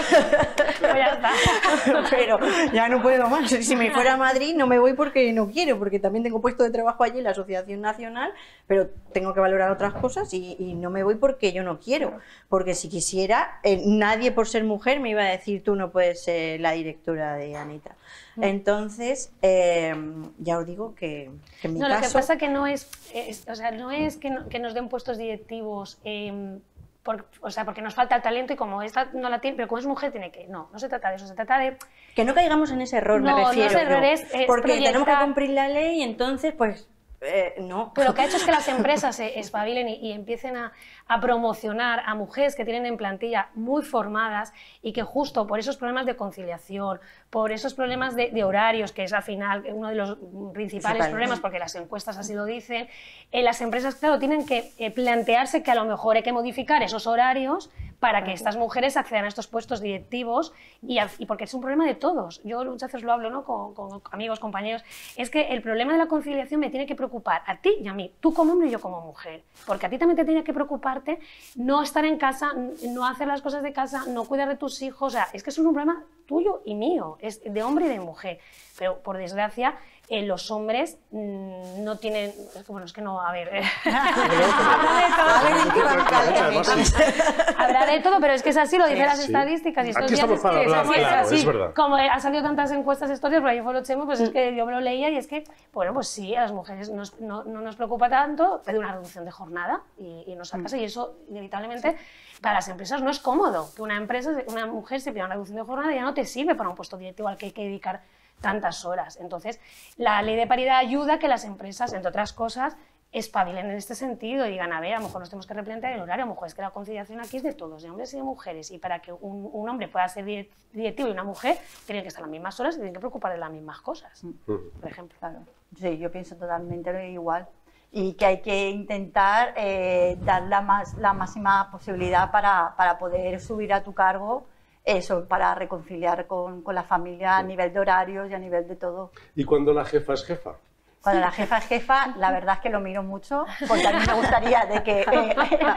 Pues ya está. Pero ya no puedo más. Si me fuera a Madrid no me voy porque no quiero, porque también tengo puesto de trabajo allí en la Asociación Nacional profesional, pero tengo que valorar otras cosas y, y no me voy porque yo no quiero, porque si quisiera, eh, nadie por ser mujer me iba a decir tú no puedes ser la directora de Anita. Entonces, eh, ya os digo que, que en mi no, caso... Lo que pasa que no es, es o sea, no es que, no, que nos den puestos directivos, eh, por, o sea, porque nos falta el talento y como esta no la tiene, pero como es mujer tiene que... No, no se trata de eso, se trata de... Que no caigamos en ese error, no, me refiero. No, ese error yo, es, es porque proyectar... tenemos que cumplir la ley y entonces, pues, eh, no. Pero lo que ha hecho es que las empresas se espabilen y, y empiecen a, a promocionar a mujeres que tienen en plantilla muy formadas y que justo por esos problemas de conciliación, por esos problemas de, de horarios, que es al final uno de los principales sí, problemas, porque las encuestas así lo dicen, eh, las empresas, claro, tienen que eh, plantearse que a lo mejor hay que modificar esos horarios para que estas mujeres accedan a estos puestos directivos y, y porque es un problema de todos. Yo muchas veces lo hablo, ¿no?, con, con amigos, compañeros, es que el problema de la conciliación me tiene que preocupar a ti y a mí, tú como hombre y yo como mujer, porque a ti también te tiene que preocuparte no estar en casa, no hacer las cosas de casa, no cuidar de tus hijos, o sea, es que es un problema tuyo y mío, es de hombre y de mujer, pero por desgracia eh, los hombres mmm, no tienen, es que, bueno, es que no, a ver, habrá de todo, pero es que es así, lo dicen las sí. estadísticas. Y estos Aquí días estamos para es que hablar, es así, claro, es así. es verdad. Como han salido tantas encuestas históricas, por ahí fue lo Chemo, pues es que yo me lo leía y es que, bueno, pues sí, a las mujeres nos, no, no nos preocupa tanto pedir una reducción de jornada y, y nos alcanza, y eso inevitablemente para las empresas no es cómodo, que una empresa, una mujer se pida una reducción de jornada y ya no te sirve para un puesto directivo al que hay que dedicar tantas horas. Entonces, la ley de paridad ayuda a que las empresas, entre otras cosas, espabilen en este sentido y digan, a ver, a lo mejor nos tenemos que replantear el horario, a lo mejor es que la conciliación aquí es de todos, de hombres y de mujeres, y para que un, un hombre pueda ser directivo y una mujer, tienen que estar las mismas horas y tienen que preocupar de las mismas cosas, por ejemplo. Claro. Sí, yo pienso totalmente igual. Y que hay que intentar eh, dar la, más, la máxima posibilidad para, para poder subir a tu cargo, eso, para reconciliar con, con la familia a nivel de horarios y a nivel de todo. ¿Y cuando la jefa es jefa? Cuando la jefa es jefa, la verdad es que lo miro mucho, porque a mí me gustaría de que eh,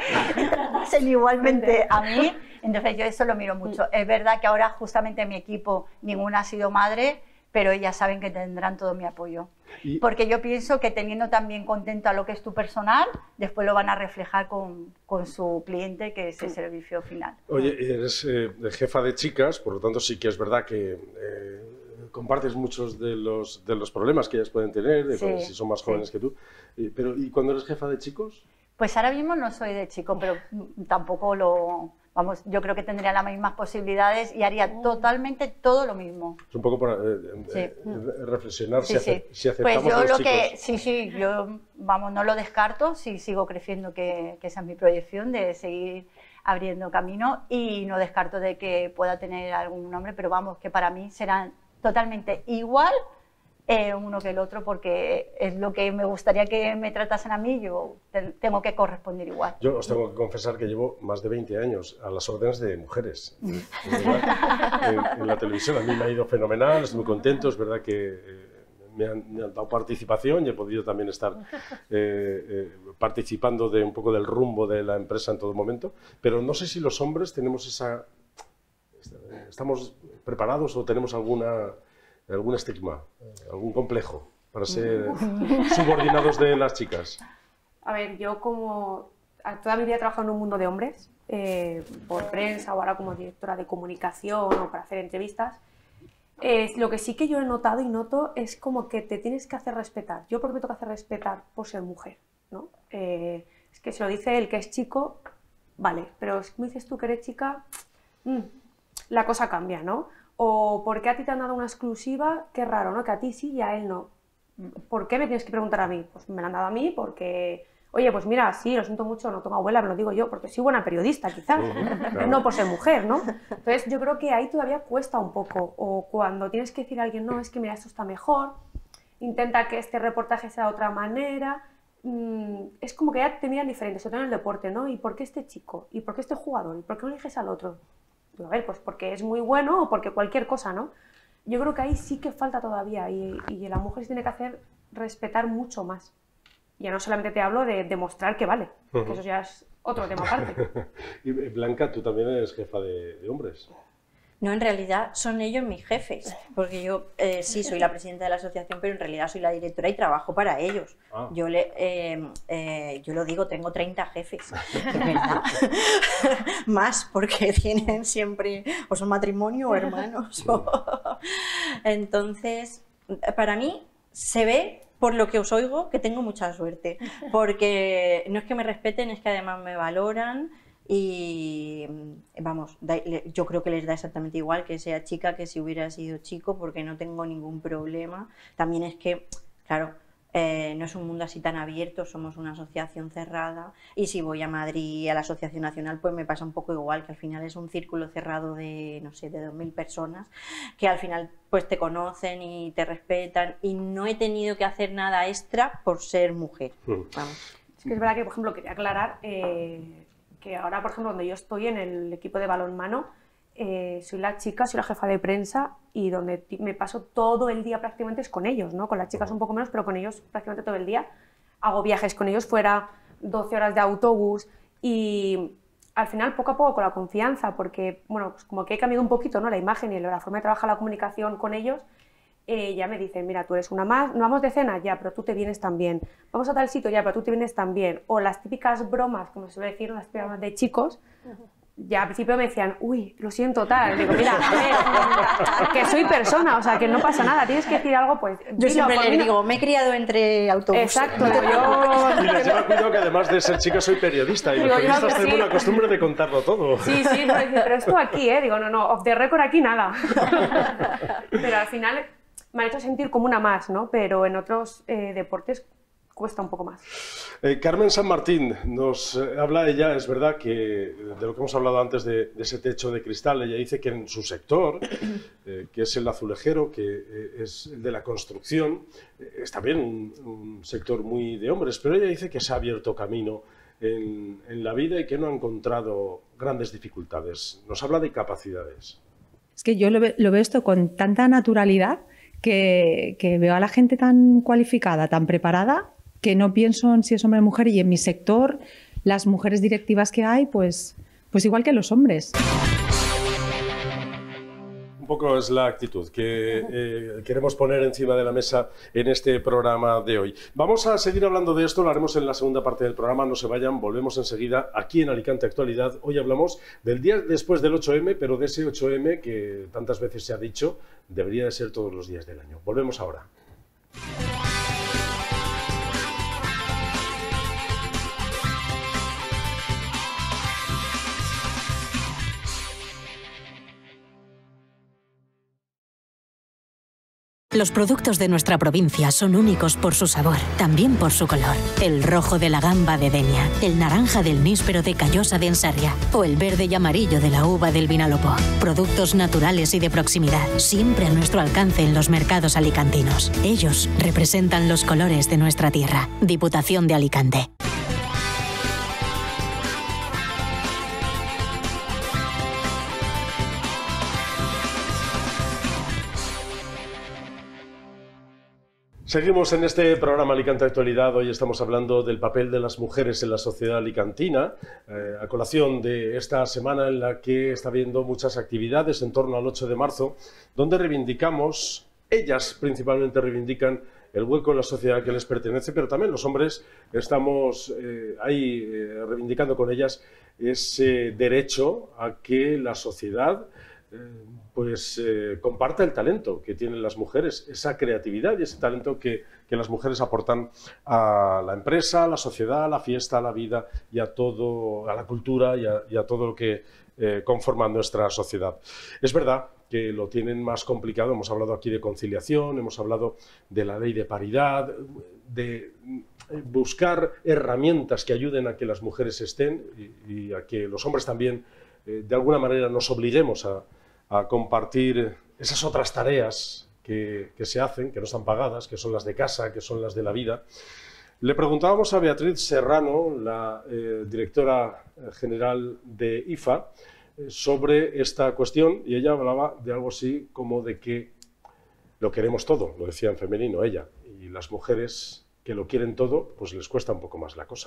tratasen igualmente a mí, entonces yo eso lo miro mucho. Es verdad que ahora justamente en mi equipo ninguna ha sido madre, pero ellas saben que tendrán todo mi apoyo. ¿Y? Porque yo pienso que teniendo también contento a lo que es tu personal, después lo van a reflejar con, con su cliente, que es el servicio final. Oye, eres eh, jefa de chicas, por lo tanto sí que es verdad que eh, compartes muchos de los, de los problemas que ellas pueden tener, de, sí, si son más jóvenes sí. que tú. Y, pero, ¿y cuando eres jefa de chicos? Pues ahora mismo no soy de chico, pero tampoco lo... Vamos, yo creo que tendría las mismas posibilidades y haría totalmente todo lo mismo. Es un poco para eh, sí. eh, reflexionar sí, si, sí. Ace, si aceptamos pues yo a los lo chicos. Que, sí, sí, yo vamos, no lo descarto, sí sigo creciendo, que, que esa es mi proyección, de seguir abriendo camino, y no descarto de que pueda tener algún nombre, pero vamos, que para mí serán totalmente igual eh, uno que el otro, porque es lo que me gustaría que me tratasen a mí, yo te, tengo que corresponder igual. Yo os tengo que confesar que llevo más de veinte años a las órdenes de mujeres en, en la televisión. A mí me ha ido fenomenal, estoy muy contento, es verdad que eh, me, han, me han dado participación y he podido también estar eh, eh, participando de un poco del rumbo de la empresa en todo momento, pero no sé si los hombres tenemos esa... estamos preparados o tenemos alguna... algún estigma, algún complejo para ser subordinados de las chicas. A ver, yo como toda mi vida he trabajado en un mundo de hombres, eh, por prensa o ahora como directora de comunicación o para hacer entrevistas, eh, lo que sí que yo he notado y noto es como que te tienes que hacer respetar. Yo porque me toca hacer respetar por ser mujer, ¿no? Eh, es que se lo dice el que es chico, vale, pero es como dices tú que eres chica, mmm, la cosa cambia, ¿no? O ¿por qué a ti te han dado una exclusiva? Qué raro, ¿no? Que a ti sí y a él no. ¿Por qué me tienes que preguntar a mí? Pues me la han dado a mí porque... Oye, pues mira, sí, lo siento mucho, no tengo abuela, me lo digo yo, porque soy buena periodista, quizás. Claro. No por ser mujer, ¿no? Entonces yo creo que ahí todavía cuesta un poco. O cuando tienes que decir a alguien, no, es que mira, esto está mejor, intenta que este reportaje sea de otra manera... Es como que ya te miran diferente, sobre todo en el deporte, ¿no? ¿Y por qué este chico? ¿Y por qué este jugador? ¿Y por qué no eliges al otro? A ver, pues porque es muy bueno o porque cualquier cosa, ¿no? Yo creo que ahí sí que falta todavía y, y la mujer se tiene que hacer respetar mucho más. Ya no solamente te hablo de demostrar que vale, uh-huh. que eso ya es otro tema aparte. Y Blanca, tú también eres jefa de, de hombres. No, en realidad son ellos mis jefes, porque yo eh, sí soy la presidenta de la asociación, pero en realidad soy la directora y trabajo para ellos. Ah. Yo, le, eh, eh, yo lo digo, tengo treinta jefes, de verdad. Más, porque tienen siempre, o son matrimonio o hermanos. O... Entonces, para mí se ve, por lo que os oigo, que tengo mucha suerte, porque no es que me respeten, es que además me valoran. Y vamos, yo creo que les da exactamente igual que sea chica que si hubiera sido chico, porque no tengo ningún problema. También es que, claro, eh, no es un mundo así tan abierto, somos una asociación cerrada, y si voy a Madrid a la Asociación Nacional, pues me pasa un poco igual, que al final es un círculo cerrado de, no sé, de dos mil personas, que al final pues te conocen y te respetan, y no he tenido que hacer nada extra por ser mujer. Vamos. Es que es verdad que, por ejemplo, quería aclarar... Eh... que ahora, por ejemplo, donde yo estoy en el equipo de balonmano, eh, soy la chica, soy la jefa de prensa y donde me paso todo el día prácticamente es con ellos, ¿no? Con las chicas un poco menos, pero con ellos prácticamente todo el día. Hago viajes con ellos fuera, doce horas de autobús y al final poco a poco con la confianza, porque, bueno, pues como que he cambiado un poquito, ¿no? La imagen y la forma de trabajar la comunicación con ellos. Eh, ya me dicen, mira, tú eres una más, no vamos de cena, ya, pero tú te vienes también. Vamos a tal sitio, ya, pero tú te vienes también. O las típicas bromas, como se suele decir, las típicas bromas de chicos, ya al principio me decían, uy, lo siento tal. Digo, mira, a ver, que soy persona, o sea, que no pasa nada, tienes que decir algo, pues... Yo siempre les digo, me he criado entre autobuses. Exacto, yo... Y les lleva cuidado que además de ser chica soy periodista, y los periodistas tenemos la costumbre de contarlo todo. Sí, sí, pero, pero esto aquí, ¿eh? Digo, no, no, off the record aquí nada. Pero al final... me han hecho sentir como una más, ¿no? Pero en otros eh, deportes cuesta un poco más. Eh, Carmen San Martín nos eh, habla ella, es verdad que de lo que hemos hablado antes de, de ese techo de cristal, ella dice que en su sector, eh, que es el azulejero, que eh, es el de la construcción, eh, es también un, un sector muy de hombres, pero ella dice que se ha abierto camino en, en la vida y que no ha encontrado grandes dificultades. Nos habla de capacidades. Es que yo lo, ve, lo veo esto con tanta naturalidad que, que veo a la gente tan cualificada, tan preparada, que no pienso en si es hombre o mujer, y en mi sector las mujeres directivas que hay, pues, pues igual que los hombres. Un poco es la actitud que eh, queremos poner encima de la mesa en este programa de hoy. Vamos a seguir hablando de esto, lo haremos en la segunda parte del programa, no se vayan, volvemos enseguida aquí en Alicante Actualidad. Hoy hablamos del día después del ocho eme, pero de ese ocho eme que tantas veces se ha dicho, debería de ser todos los días del año. Volvemos ahora. Los productos de nuestra provincia son únicos por su sabor, también por su color. El rojo de la gamba de Denia, el naranja del níspero de Callosa de Ensarria o el verde y amarillo de la uva del Vinalopó. Productos naturales y de proximidad, siempre a nuestro alcance en los mercados alicantinos. Ellos representan los colores de nuestra tierra. Diputación de Alicante. Seguimos en este programa Alicante Actualidad. Hoy estamos hablando del papel de las mujeres en la sociedad alicantina, eh, a colación de esta semana en la que está habiendo muchas actividades en torno al ocho de marzo, donde reivindicamos, ellas principalmente reivindican el hueco en la sociedad que les pertenece, pero también los hombres estamos eh, ahí eh, reivindicando con ellas ese derecho a que la sociedad eh, pues eh, comparta el talento que tienen las mujeres, esa creatividad y ese talento que, que las mujeres aportan a la empresa, a la sociedad, a la fiesta, a la vida y a todo, a la cultura y a, y a todo lo que eh, conforma nuestra sociedad. Es verdad que lo tienen más complicado, hemos hablado aquí de conciliación, hemos hablado de la ley de paridad, de buscar herramientas que ayuden a que las mujeres estén y, y a que los hombres también eh, de alguna manera nos obliguemos a a compartir esas otras tareas que, que se hacen, que no están pagadas, que son las de casa, que son las de la vida. Le preguntábamos a Beatriz Serrano, la eh, directora general de I F A, eh, sobre esta cuestión, y ella hablaba de algo así como de que lo queremos todo, lo decía en femenino ella, y las mujeres que lo quieren todo, pues les cuesta un poco más la cosa.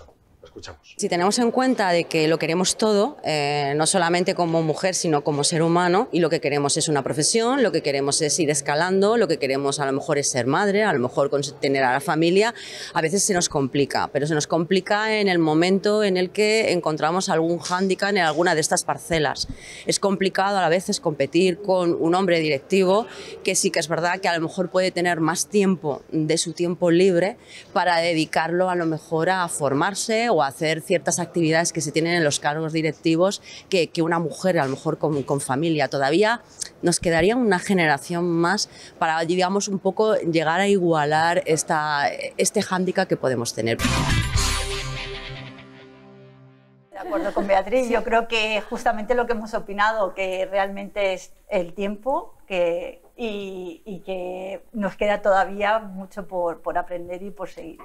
Escuchamos. Si tenemos en cuenta de que lo queremos todo, eh, no solamente como mujer, sino como ser humano, y lo que queremos es una profesión, lo que queremos es ir escalando, lo que queremos a lo mejor es ser madre, a lo mejor tener a la familia, a veces se nos complica, pero se nos complica en el momento en el que encontramos algún hándicap en alguna de estas parcelas. Es complicado a veces competir con un hombre directivo que sí que es verdad que a lo mejor puede tener más tiempo de su tiempo libre para dedicarlo a lo mejor a formarse o hacer ciertas actividades que se tienen en los cargos directivos que, que una mujer a lo mejor con, con familia. Todavía nos quedaría una generación más para, digamos, un poco llegar a igualar esta, este hándicap que podemos tener. De acuerdo con Beatriz, yo creo que justamente lo que hemos opinado, que realmente es el tiempo que, y, y que nos queda todavía mucho por, por aprender y por seguir.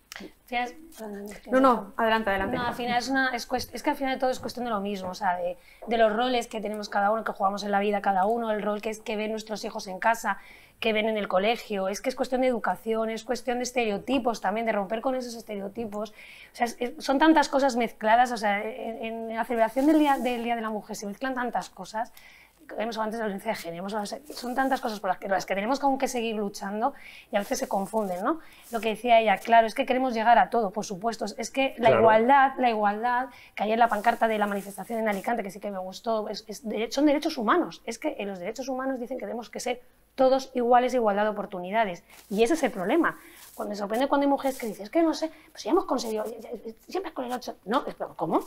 No, no, adelante, adelante. No, al final es, una, es, es que al final todo es cuestión de lo mismo, o sea, de, de los roles que tenemos cada uno, que jugamos en la vida cada uno, el rol que, es, que ven nuestros hijos en casa, que ven en el colegio, es que es cuestión de educación, es cuestión de estereotipos también, de romper con esos estereotipos. O sea, es, es, son tantas cosas mezcladas, o sea, en, en la celebración del día, del día de la Mujer se mezclan tantas cosas. Hemos hablado antes de la violencia de género, son tantas cosas por las que, las que tenemos aún que seguir luchando y a veces se confunden, ¿no? Lo que decía ella, claro, es que queremos llegar a todo, por supuesto, es que la claro. igualdad, la igualdad, que ayer la pancarta de la manifestación en Alicante, que sí que me gustó, es, es, son derechos humanos, es que en los derechos humanos dicen que tenemos que ser todos iguales, igualdad de oportunidades, y ese es el problema. Cuando me sorprende cuando hay mujeres que dicen, es que no sé, pues ya hemos conseguido, siempre con el ocho, no, ¿cómo?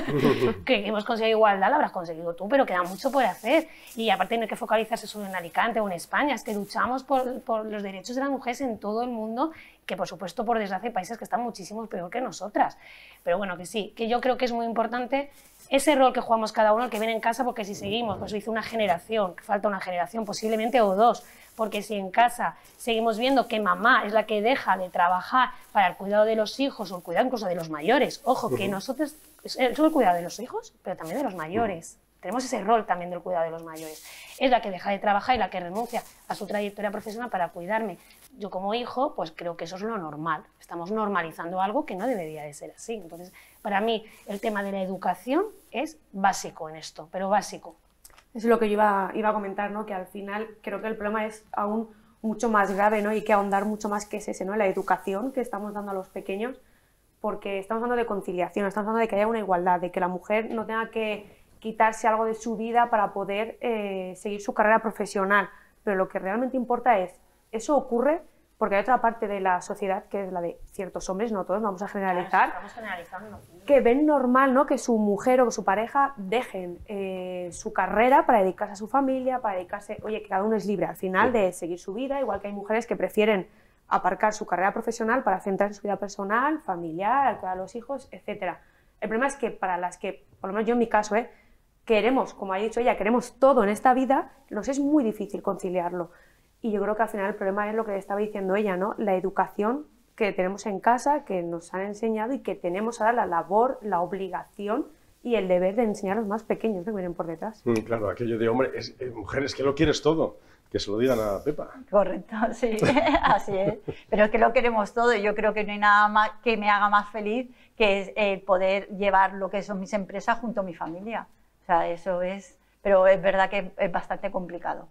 Que hemos conseguido igualdad, la habrás conseguido tú, pero queda mucho por hacer. Y aparte no hay que focalizarse solo en Alicante o en España, es que luchamos por, por los derechos de las mujeres en todo el mundo, que por supuesto, por desgracia, hay países que están muchísimo peor que nosotras. Pero bueno, que sí, que yo creo que es muy importante ese rol que jugamos cada uno, el que viene en casa, porque si seguimos, pues hizo una generación, que falta una generación posiblemente o dos, porque si en casa seguimos viendo que mamá es la que deja de trabajar para el cuidado de los hijos o el cuidado incluso de los mayores, ojo, que nosotros, es el cuidado de los hijos, pero también de los mayores. Tenemos ese rol también del cuidado de los mayores. Es la que deja de trabajar y la que renuncia a su trayectoria profesional para cuidarme. Yo como hijo, pues creo que eso es lo normal. Estamos normalizando algo que no debería de ser así. Entonces, para mí, el tema de la educación es básico en esto, pero básico. Es lo que yo iba, iba a comentar, ¿no? Que al final creo que el problema es aún mucho más grave, ¿no? Y que ahondar mucho más que es ese, ¿no? La educación que estamos dando a los pequeños, porque estamos hablando de conciliación, estamos hablando de que haya una igualdad, de que la mujer no tenga que quitarse algo de su vida para poder eh, seguir su carrera profesional, pero lo que realmente importa es, eso ocurre porque hay otra parte de la sociedad que es la de ciertos hombres, no todos, vamos a generalizar, Estamos generalizando. que ven normal, ¿no? Que su mujer o su pareja dejen eh, su carrera para dedicarse a su familia, para dedicarse, oye, que cada uno es libre al final de seguir su vida, igual que hay mujeres que prefieren aparcar su carrera profesional para centrarse en su vida personal, familiar, cuidar a los hijos, etcétera. El problema es que para las que, por lo menos yo en mi caso, ¿eh? queremos, como ha dicho ella, queremos todo en esta vida, nos es muy difícil conciliarlo. Y yo creo que al final el problema es lo que estaba diciendo ella, ¿no? La educación que tenemos en casa, que nos han enseñado y que tenemos ahora la labor, la obligación y el deber de enseñar a los más pequeños que vienen por detrás. Mm, claro, aquello de, hombre, es, eh, mujeres, que lo quieres todo, que se lo digan a Pepa. Correcto, sí, así es. Pero es que lo queremos todo y yo creo que no hay nada más que me haga más feliz que es eh, poder llevar lo que son mis empresas junto a mi familia. O sea, eso es, pero es verdad que es bastante complicado.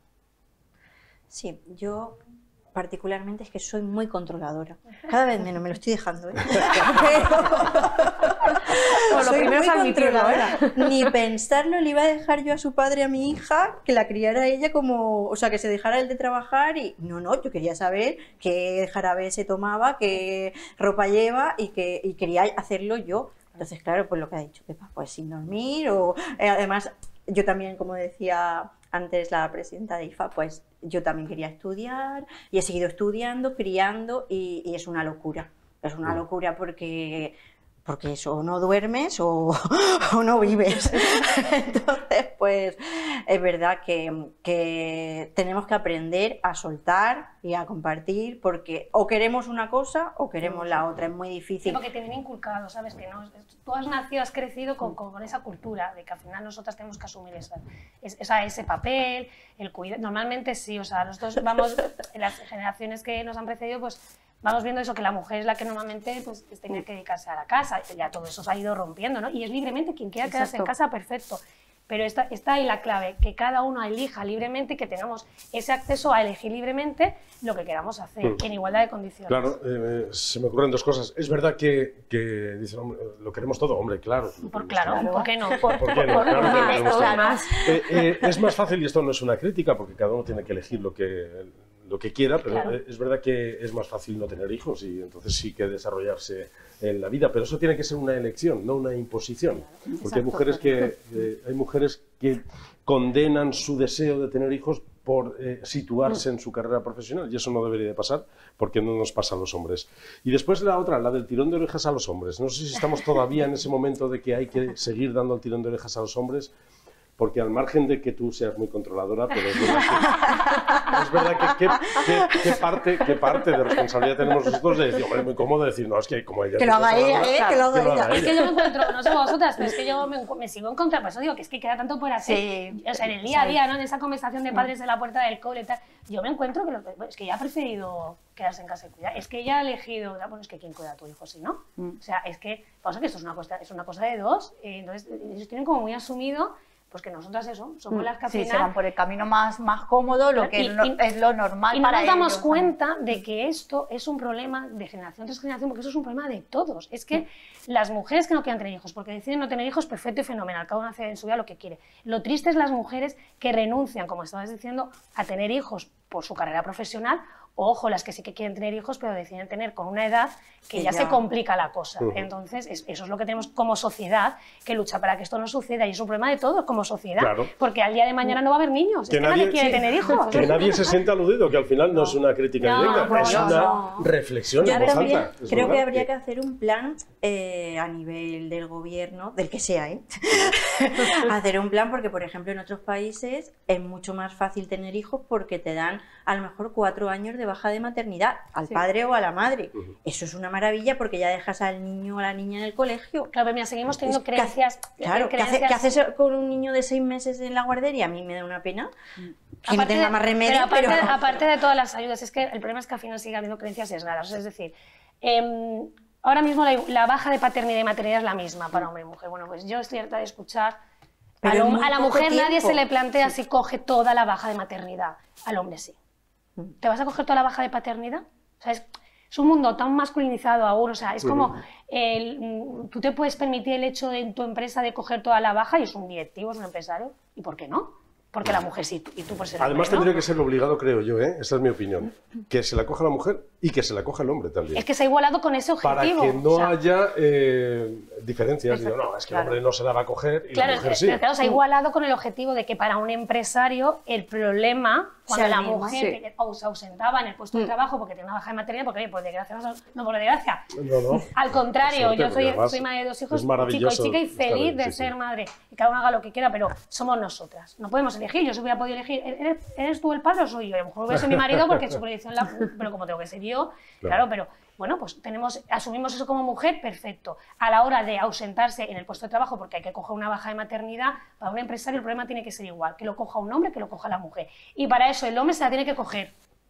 Sí, yo particularmente es que soy muy controladora. Cada vez menos, me lo estoy dejando, ¿eh? Pero... Bueno, lo soy primero muy es admitirlo, controladora. ¿eh? Ni pensarlo le iba a dejar yo a su padre, a mi hija, que la criara ella como... O sea, que se dejara él de trabajar y... No, no, yo quería saber qué jarabe se tomaba, qué ropa lleva y, que, y quería hacerlo yo. Entonces, claro, pues lo que ha dicho Pepa, pues sin dormir o... Eh, además, yo también, como decía antes la presidenta de I F A, pues yo también quería estudiar y he seguido estudiando, criando y, y es una locura. Es una locura porque... porque eso, o no duermes o, o no vives. Entonces, pues es verdad que, que tenemos que aprender a soltar y a compartir, porque o queremos una cosa o queremos la otra, es muy difícil. Sí, porque te viene inculcado, ¿sabes? Que no, tú has nacido, has crecido con, con, con esa cultura de que al final nosotras tenemos que asumir esa, esa, ese papel, el cuidado. Normalmente sí, o sea, nosotros vamos, en las generaciones que nos han precedido, pues vamos viendo eso, que la mujer es la que normalmente pues, tenía que dedicarse a la casa, ya todo eso se ha ido rompiendo, ¿no? Y es libremente, quien quiera quedarse en casa, perfecto. Pero está, está ahí la clave, que cada uno elija libremente y que tengamos ese acceso a elegir libremente lo que queramos hacer, mm. en igualdad de condiciones. Claro, eh, se me ocurren dos cosas. Es verdad que, que dicen, hombre, lo queremos todo, hombre, claro. Por, claro, claro, ¿por qué no? ¿Por, ¿Por qué no? Claro, que lo todo. Más. Eh, eh, es más fácil, y esto no es una crítica, porque cada uno tiene que elegir lo que, lo que quiera, pero claro. es verdad que es más fácil no tener hijos y entonces sí que desarrollarse en la vida, pero eso tiene que ser una elección, no una imposición, porque Exacto. hay mujeres que eh, hay mujeres que condenan su deseo de tener hijos por eh, situarse en su carrera profesional, y eso no debería de pasar, porque no nos pasa a los hombres. Y después la otra, la del tirón de orejas a los hombres. No sé si estamos todavía en ese momento de que hay que seguir dando el tirón de orejas a los hombres, porque al margen de que tú seas muy controladora, pero es verdad que, es verdad que, que, que, que, parte, que parte de responsabilidad tenemos nosotros de decir, hombre, es muy cómodo decir, no, es que como ella... Que lo haga ella, ¿eh? Que lo haga ella. Es que yo me encuentro, no sé vosotras, pero es que yo me, me sigo encontrando, por eso digo que es que queda tanto por hacer. Sí, o sea, en el día a día, ¿no? En esa conversación de padres de la puerta del cole y tal, yo me encuentro que lo, es que ella ha preferido quedarse en casa y cuidar. Es que ella ha elegido, bueno, es que ¿quién cuida a tu hijo si no? Mm. O sea, es que, pasa que esto es una cosa, es una cosa de dos, eh, entonces ellos tienen como muy asumido pues que nosotras eso, somos mm, las que al sí, final... se van por el camino más, más cómodo, lo que y, no, y, es lo normal y para ellos. Y no nos damos ellos, cuenta ¿no? de que esto es un problema de generación tras generación, porque eso es un problema de todos. Es que mm. las mujeres que no quieren tener hijos, porque deciden no tener hijos, perfecto y fenomenal, cada una hace en su vida lo que quiere. Lo triste es las mujeres que renuncian, como estabas diciendo, a tener hijos por su carrera profesional, o, ojo, las que sí que quieren tener hijos, pero deciden tener con una edad que ya, ya se complica la cosa. Uh-huh. Entonces, es, eso es lo que tenemos como sociedad, que lucha para que esto no suceda, y es un problema de todos como sociedad, claro. porque al día de mañana no va a haber niños, que es que nadie, nadie quiere sí. tener hijos. Que nadie se sienta aludido, que al final no, no es una crítica no, directa, no, es no, una no. reflexión en voz alta. Es creo verdad. que habría que hacer un plan eh, a nivel del gobierno, del que sea, ¿eh? hacer un plan, porque por ejemplo en otros países es mucho más fácil tener hijos porque te dan a lo mejor cuatro años de baja de maternidad, al sí. padre o a la madre. Uh-huh. Eso es una maravilla porque ya dejas al niño o a la niña en el colegio. Claro, pero mira, seguimos teniendo es creencias... Que, claro, creencias... ¿qué, hace, ¿qué haces con un niño de seis meses en la guardería? A mí me da una pena que no tenga más remedio. Pero aparte, pero... aparte de todas las ayudas, es que el problema es que al final sigue habiendo creencias sesgadas. Es decir, eh, ahora mismo la, la baja de paternidad y maternidad es la misma para hombre y mujer. Bueno, pues yo estoy harta de escuchar... A, lo, a la mujer tiempo. nadie se le plantea sí. si coge toda la baja de maternidad. Al hombre sí. ¿Te vas a coger toda la baja de paternidad? O sea, es, es un mundo tan masculinizado aún, o sea, es como, el, tú te puedes permitir el hecho de en tu empresa de coger toda la baja y es un directivo, es un empresario, ¿y por qué no? Porque la mujer sí, y tú por ser Además hombre, tendría ¿no? que ser obligado, creo yo, ¿eh? Esa es mi opinión, que se la coja la mujer y que se la coja el hombre también. Es que se ha igualado con ese objetivo. Para que no o sea, haya eh, diferencias, digo, no, es que claro. el hombre no se la va a coger y claro, la mujer es, sí. Claro, se ha igualado con el objetivo de que para un empresario el problema, cuando la mujer sí. que se ausentaba en el puesto de trabajo porque tenía una baja de maternidad, porque oye, por desgracia, no, no por desgracia, no, no. al contrario, suerte, yo soy, soy madre de dos hijos, chico y chica, y feliz de sí, ser sí. madre, y cada uno haga lo que quiera, pero somos nosotras, no podemos elegir, yo si hubiera podido elegir, ¿eres, ¿eres tú el padre o soy yo? A lo mejor hubiera sido mi marido porque su predicción la... pero como tengo que ser yo, claro, claro pero bueno, pues tenemos, asumimos eso como mujer, perfecto. A la hora de ausentarse en el puesto de trabajo porque hay que coger una baja de maternidad, para un empresario el problema tiene que ser igual, que lo coja un hombre, que lo coja la mujer. Y para eso el hombre se la tiene que coger.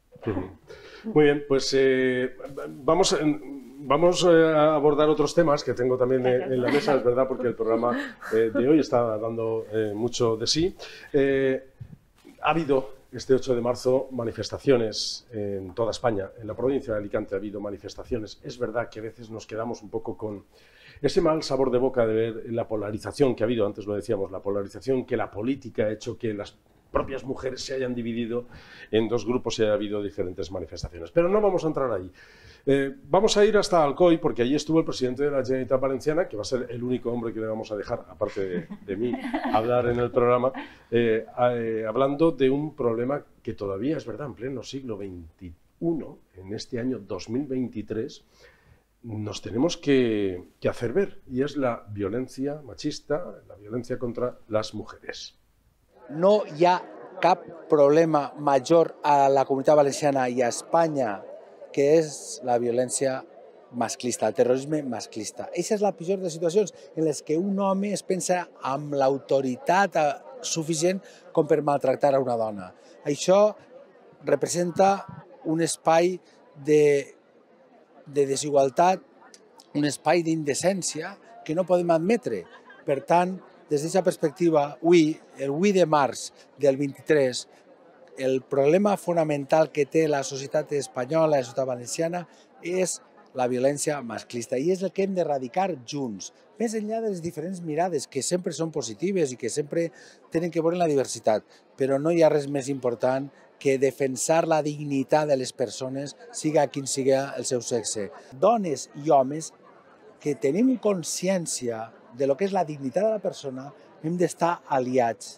Muy bien, pues eh, vamos, vamos a abordar otros temas que tengo también en, en la mesa, es verdad, porque el programa eh, de hoy está dando eh, mucho de sí. Eh, ha habido este ocho de marzo manifestaciones en toda España, en la provincia de Alicante ha habido manifestaciones. Es verdad que a veces nos quedamos un poco con ese mal sabor de boca de ver la polarización que ha habido, antes lo decíamos, la polarización que la política ha hecho que las propias mujeres se hayan dividido en dos grupos y haya habido diferentes manifestaciones. Pero no vamos a entrar ahí. Eh, vamos a ir hasta Alcoy, porque allí estuvo el presidente de la Generalitat Valenciana, que va a ser el único hombre que le vamos a dejar, aparte de, de mí, hablar en el programa, eh, eh, hablando de un problema que todavía es verdad, en pleno siglo veintiuno, en este año dos mil veintitrés, nos tenemos que, que hacer ver, y es la violencia machista, la violencia contra las mujeres. No hi ha cap problema major a la Comunitat Valenciana i a Espanya que és la violència masclista, el terrorisme masclista. Aquesta és la pitjor de les situacions en les que un home es pensa amb l'autoritat suficient com per maltractar a una dona. Això representa un espai de de desigualtat, un espai d'indecència que no podem admetre. Per tant, des d'aquesta perspectiva, avui, el vuit de març del vint-i-tres, el problema fonamental que té la societat espanyola, la societat valenciana, és la violència masclista i és el que hem d'erradicar junts, més enllà de les diferents mirades que sempre són positives i que sempre tenen que veure la diversitat, però no hi ha res més important que defensar la dignitat de les persones, siga quin siga el seu sexe. Dones i homes que tenim consciència de lo que és la dignitat de la persona, hem d'estar aliats.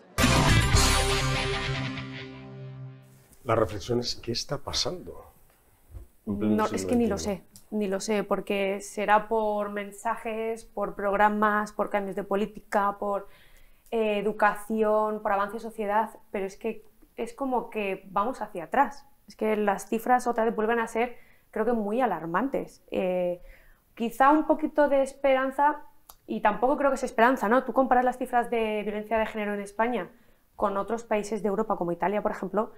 La reflexión es, ¿qué está pasando? No, es que ni lo sé, ni lo sé, porque será por mensajes, por programas, por cambios de política, por eh, educación, por avance de sociedad, pero es que es como que vamos hacia atrás. Es que las cifras otra vez vuelven a ser, creo que muy alarmantes. Eh, quizá un poquito de esperanza, y tampoco creo que sea esperanza, ¿no? Tú comparas las cifras de violencia de género en España con otros países de Europa, como Italia, por ejemplo,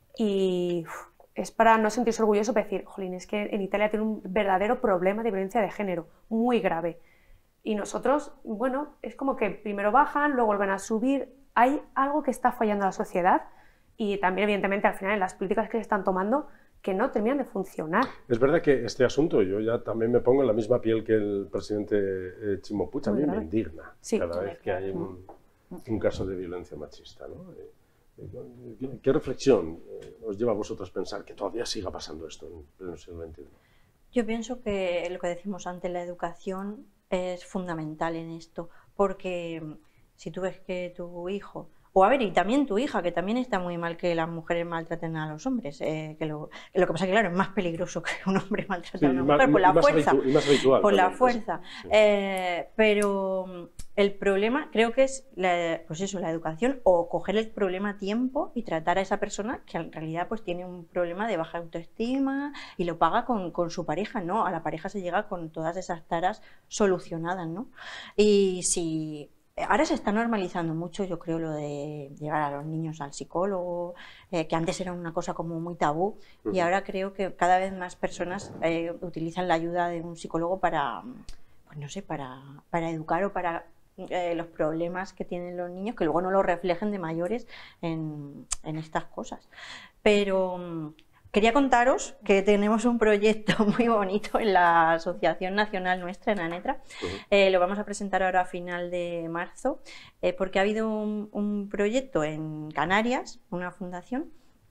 y uf, es para no sentirse orgulloso, pero decir, jolín, es que en Italia tiene un verdadero problema de violencia de género, muy grave. Y nosotros, bueno, es como que primero bajan, luego vuelven a subir. Hay algo que está fallando a la sociedad y también, evidentemente, al final en las políticas que se están tomando que no terminan de funcionar. Es verdad que este asunto, yo ya también me pongo en la misma piel que el presidente eh, Chimo Puig, a mí me indigna sí, cada vez que hay un, un caso de violencia machista, ¿no? Eh, ¿Qué reflexión os lleva a vosotros a pensar que todavía siga pasando esto en pleno siglo veintiuno? Yo pienso que lo que decimos antes, la educación es fundamental en esto, porque si tú ves que tu hijo, o a ver, y también tu hija, que también está muy mal que las mujeres maltraten a los hombres, eh, que, lo, que lo que pasa es que claro, es más peligroso que un hombre maltrate sí, a una mujer, por la fuerza, habitu, y más habitual, por también, la fuerza, sí. eh, pero el problema creo que es la, pues eso, la educación, o coger el problema a tiempo y tratar a esa persona que en realidad pues tiene un problema de baja autoestima y lo paga con, con su pareja, ¿no? A la pareja se llega con todas esas taras solucionadas, ¿no? Y si ahora se está normalizando mucho, yo creo, lo de llevar a los niños al psicólogo, eh, que antes era una cosa como muy tabú, uh-huh. y ahora creo que cada vez más personas eh, utilizan la ayuda de un psicólogo para, pues no sé, para, para educar o para eh, los problemas que tienen los niños, que luego no lo reflejen de mayores en, en estas cosas. Pero quería contaros que tenemos un proyecto muy bonito en la Asociación Nacional nuestra, en ANETRA. Uh-huh. eh, lo vamos a presentar ahora a final de marzo, eh, porque ha habido un, un proyecto en Canarias, una fundación,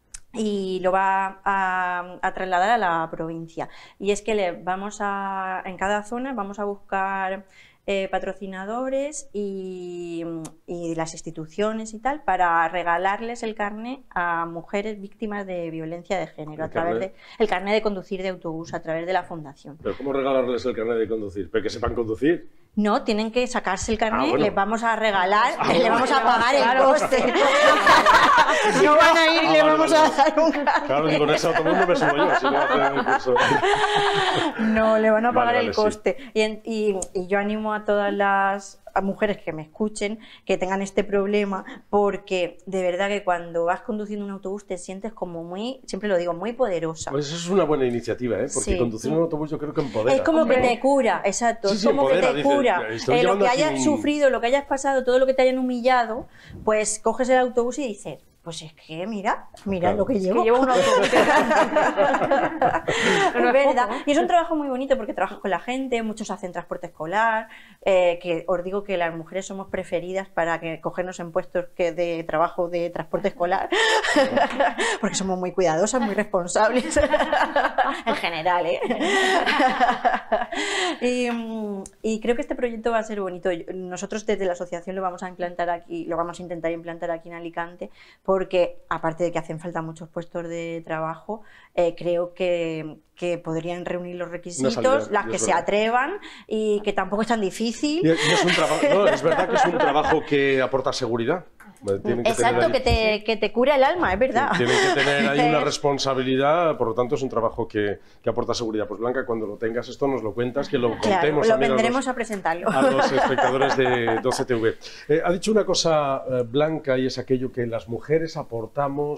y lo va a, a trasladar a la provincia. Y es que le vamos a, en cada zona vamos a buscar Eh, patrocinadores y, y las instituciones y tal para regalarles el carné a mujeres víctimas de violencia de género a través de el carné de conducir de autobús a través de la fundación. ¿Pero cómo regalarles el carné de conducir? ¿Pero que sepan conducir? No, tienen que sacarse el carné, ah, bueno. les vamos a regalar, ah, le vamos a pagar claro. el coste. No van a ir y ah, le vale, vamos vale. a dar un carné. Claro, y con ese autobús no me subo yo, si no hacen el curso. No, le van a pagar vale, vale, el coste. Sí. Y, y, y yo animo a todas las a mujeres que me escuchen, que tengan este problema, porque de verdad que cuando vas conduciendo un autobús te sientes como muy, siempre lo digo, muy poderosa. Pues eso es una buena iniciativa, ¿eh? Porque sí. conducir un autobús yo creo que empodera. Es como que te cura, exacto, sí, sí, es como empodera, que te dice, cura. Eh, lo que hayas un... sufrido, lo que hayas pasado, todo lo que te hayan humillado, pues coges el autobús y dices, pues es que mira, mira claro. lo que llevo. Es que llevo un autobús. Pero es verdad. Y es un trabajo muy bonito porque trabajas con la gente, muchos hacen transporte escolar, eh, que os digo que las mujeres somos preferidas para que cogernos en puestos que de trabajo de transporte escolar, porque somos muy cuidadosas, muy responsables, en general, ¿eh? y, y creo que este proyecto va a ser bonito. Nosotros desde la asociación lo vamos a implantar aquí, lo vamos a intentar implantar aquí en Alicante, porque aparte de que hacen falta muchos puestos de trabajo, eh, creo que, que podrían reunir los requisitos, salida, las que se verdad. atrevan y que tampoco es tan difícil. Y, y es, un trabajo, no, es verdad que es un trabajo que aporta seguridad. Que Exacto, que te, que te cura el alma, es verdad. Tienen que tener ahí una responsabilidad, por lo tanto es un trabajo que, que aporta seguridad. Pues Blanca, cuando lo tengas esto nos lo cuentas, que lo contemos claro, lo también vendremos a, los, a presentarlo. a los espectadores de doce T V. Eh, ha dicho una cosa eh, Blanca, y es aquello que las mujeres aportamos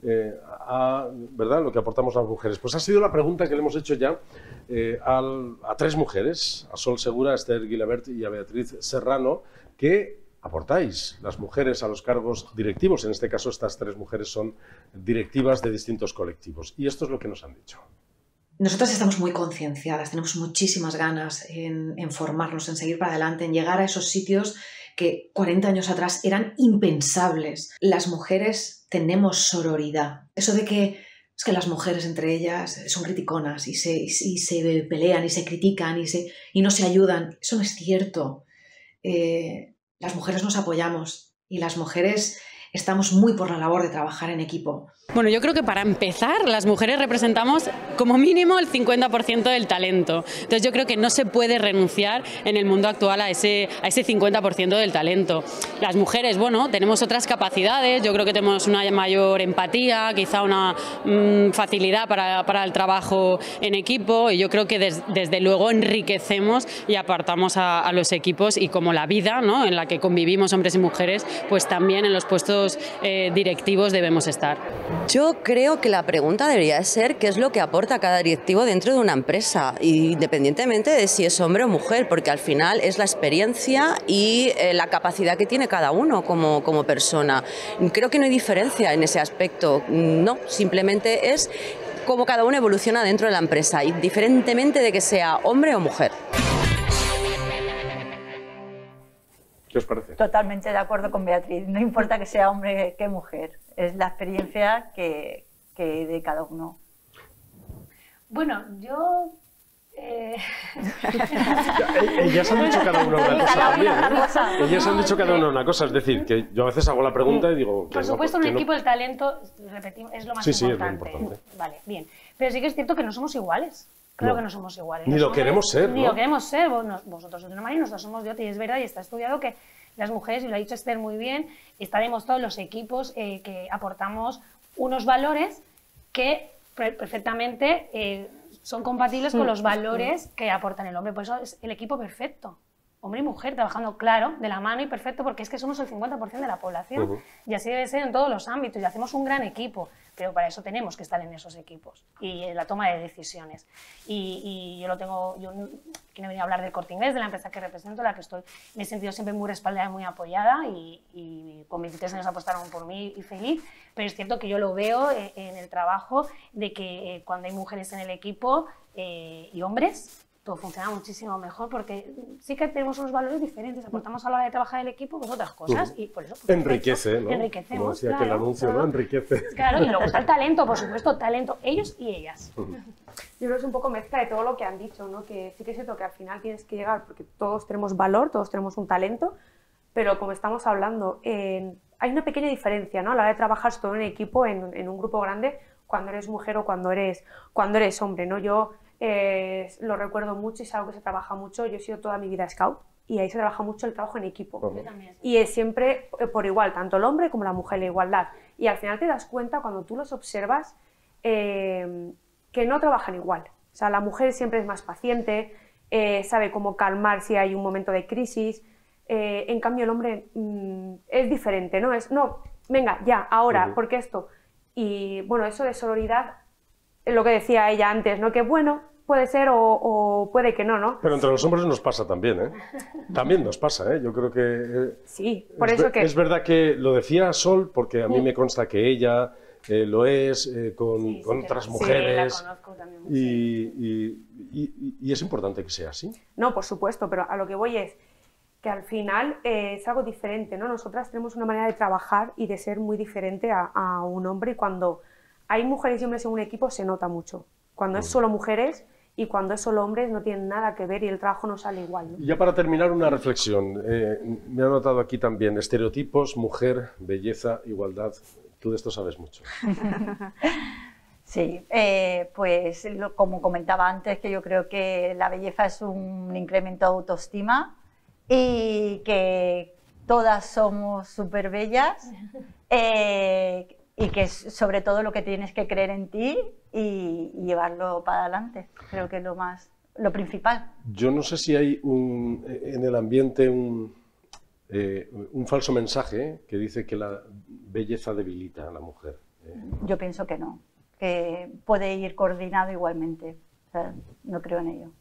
eh, a, ¿verdad?, lo que aportamos las mujeres. Pues ha sido la pregunta que le hemos hecho ya eh, al, a tres mujeres, a Sol Segura, a Esther Guilabert y a Beatriz Serrano, que aportáis las mujeres a los cargos directivos. En este caso, estas tres mujeres son directivas de distintos colectivos. Y esto es lo que nos han dicho. Nosotras estamos muy concienciadas, tenemos muchísimas ganas en, en formarnos, en seguir para adelante, en llegar a esos sitios que cuarenta años atrás eran impensables. Las mujeres tenemos sororidad. Eso de que es que las mujeres entre ellas son criticonas y se, y se pelean y se critican y, se, y no se ayudan, eso no es cierto. Eh, las mujeres nos apoyamos y las mujeres estamos muy por la labor de trabajar en equipo. Bueno, yo creo que para empezar, las mujeres representamos como mínimo el cincuenta por ciento del talento. Entonces yo creo que no se puede renunciar en el mundo actual a ese, a ese cincuenta por ciento del talento. Las mujeres, bueno, tenemos otras capacidades, yo creo que tenemos una mayor empatía, quizá una mmm, facilidad para, para el trabajo en equipo, y yo creo que des, desde luego enriquecemos y apartamos a, a los equipos, y como la vida, ¿no?, en la que convivimos hombres y mujeres, pues también en los puestos eh, directivos debemos estar. Yo creo que la pregunta debería ser qué es lo que aporta cada directivo dentro de una empresa, independientemente de si es hombre o mujer, porque al final es la experiencia y eh, la capacidad que tiene cada uno como, como persona. Creo que no hay diferencia en ese aspecto, no, simplemente es cómo cada uno evoluciona dentro de la empresa, indiferentemente de que sea hombre o mujer. ¿Qué os parece? Totalmente de acuerdo con Beatriz. No importa que sea hombre que mujer. Es la experiencia que, que de cada uno. Bueno, yo... Eh... Ellas han dicho cada uno una cosa también, ¿eh? Ellas han dicho cada uno una cosa. Es decir, que yo a veces hago la pregunta y digo... Por supuesto, no, un no... equipo del talento, repetimos, es lo más sí, sí, importante. Es lo importante. Vale, bien. Pero sí que es cierto que no somos iguales. Creo no. que no somos iguales. Ni no lo somos, queremos ser, Ni ¿no? lo queremos ser. Vosotros sois de una manera y nosotros somos de otra. Y es verdad, y está estudiado que las mujeres, y lo ha dicho Esther muy bien, está demostrado en los equipos eh, que aportamos unos valores que perfectamente eh, son compatibles con los valores que aportan el hombre. Por eso es el equipo perfecto. Hombre y mujer trabajando, claro, de la mano y perfecto, porque es que somos el cincuenta por ciento de la población. Uh-huh. Y así debe ser en todos los ámbitos. Y hacemos un gran equipo, pero para eso tenemos que estar en esos equipos y en la toma de decisiones. Y, y yo lo tengo, yo quiero venir a hablar del Corte Inglés, de la empresa que represento, la que estoy, me he sentido siempre muy respaldada y muy apoyada, y, y con veintitrés años apostaron por mí y feliz. Pero es cierto que yo lo veo en, en el trabajo, de que eh, cuando hay mujeres en el equipo eh, y hombres, todo funciona muchísimo mejor, porque sí que tenemos unos valores diferentes, aportamos a la hora de trabajar el equipo pues otras cosas, uh-huh. y por eso... Pues, enriquece, ¿no? Enriquecemos, como decía claro, que el anuncio, claro. ¿no? Enriquece. Claro, y luego está el talento, por supuesto, talento, ellos y ellas. Uh-huh. Yo creo que es un poco mezcla de todo lo que han dicho, ¿no? Que sí que es cierto que al final tienes que llegar, porque todos tenemos valor, todos tenemos un talento, pero como estamos hablando, eh, hay una pequeña diferencia, ¿no?, a la hora de trabajar todo en equipo, en, en un grupo grande, cuando eres mujer o cuando eres, cuando eres hombre, ¿no? Yo eh, lo recuerdo mucho y es algo que se trabaja mucho. Yo he sido toda mi vida scout y ahí se trabaja mucho el trabajo en equipo. Uh-huh. Yo también. Y es siempre por igual, tanto el hombre como la mujer, la igualdad. Y al final te das cuenta, cuando tú los observas, eh, que no trabajan igual. O sea, la mujer siempre es más paciente, eh, sabe cómo calmar si hay un momento de crisis. Eh, en cambio, el hombre mmm, es diferente, ¿no? Es, no, venga, ya, ahora, uh-huh. porque esto. Y bueno, eso de sororidad, lo que decía ella antes, ¿no? Que bueno, puede ser o, o puede que no, ¿no? Pero entre los hombres nos pasa también, ¿eh? También nos pasa, ¿eh? Yo creo que... Eh, sí, por es, eso que... Es verdad que lo decía Sol, porque a mí me consta que ella eh, lo es eh, con, sí, con sí, otras mujeres. Sí, la conozco también. Y, y, y, y es importante que sea así. No, por supuesto, pero a lo que voy es que al final eh, es algo diferente, ¿no? Nosotras tenemos una manera de trabajar y de ser muy diferente a, a un hombre, y cuando hay mujeres y hombres en un equipo se nota mucho. Cuando es solo mujeres y cuando es solo hombres no tienen nada que ver y el trabajo no sale igual, ¿no? Y ya para terminar, una reflexión. Eh, me ha notado aquí también estereotipos, mujer, belleza, igualdad. Tú de esto sabes mucho. Sí, eh, pues lo, como comentaba antes, que yo creo que la belleza es un incremento de autoestima y que todas somos súper bellas. Eh, y que es sobre todo lo que tienes que creer en ti y, y llevarlo para adelante. Creo que es lo más, lo principal. Yo no sé si hay un, en el ambiente un, eh, un falso mensaje que dice que la belleza debilita a la mujer. Yo pienso que no, que puede ir coordinado igualmente. O sea, no creo en ello.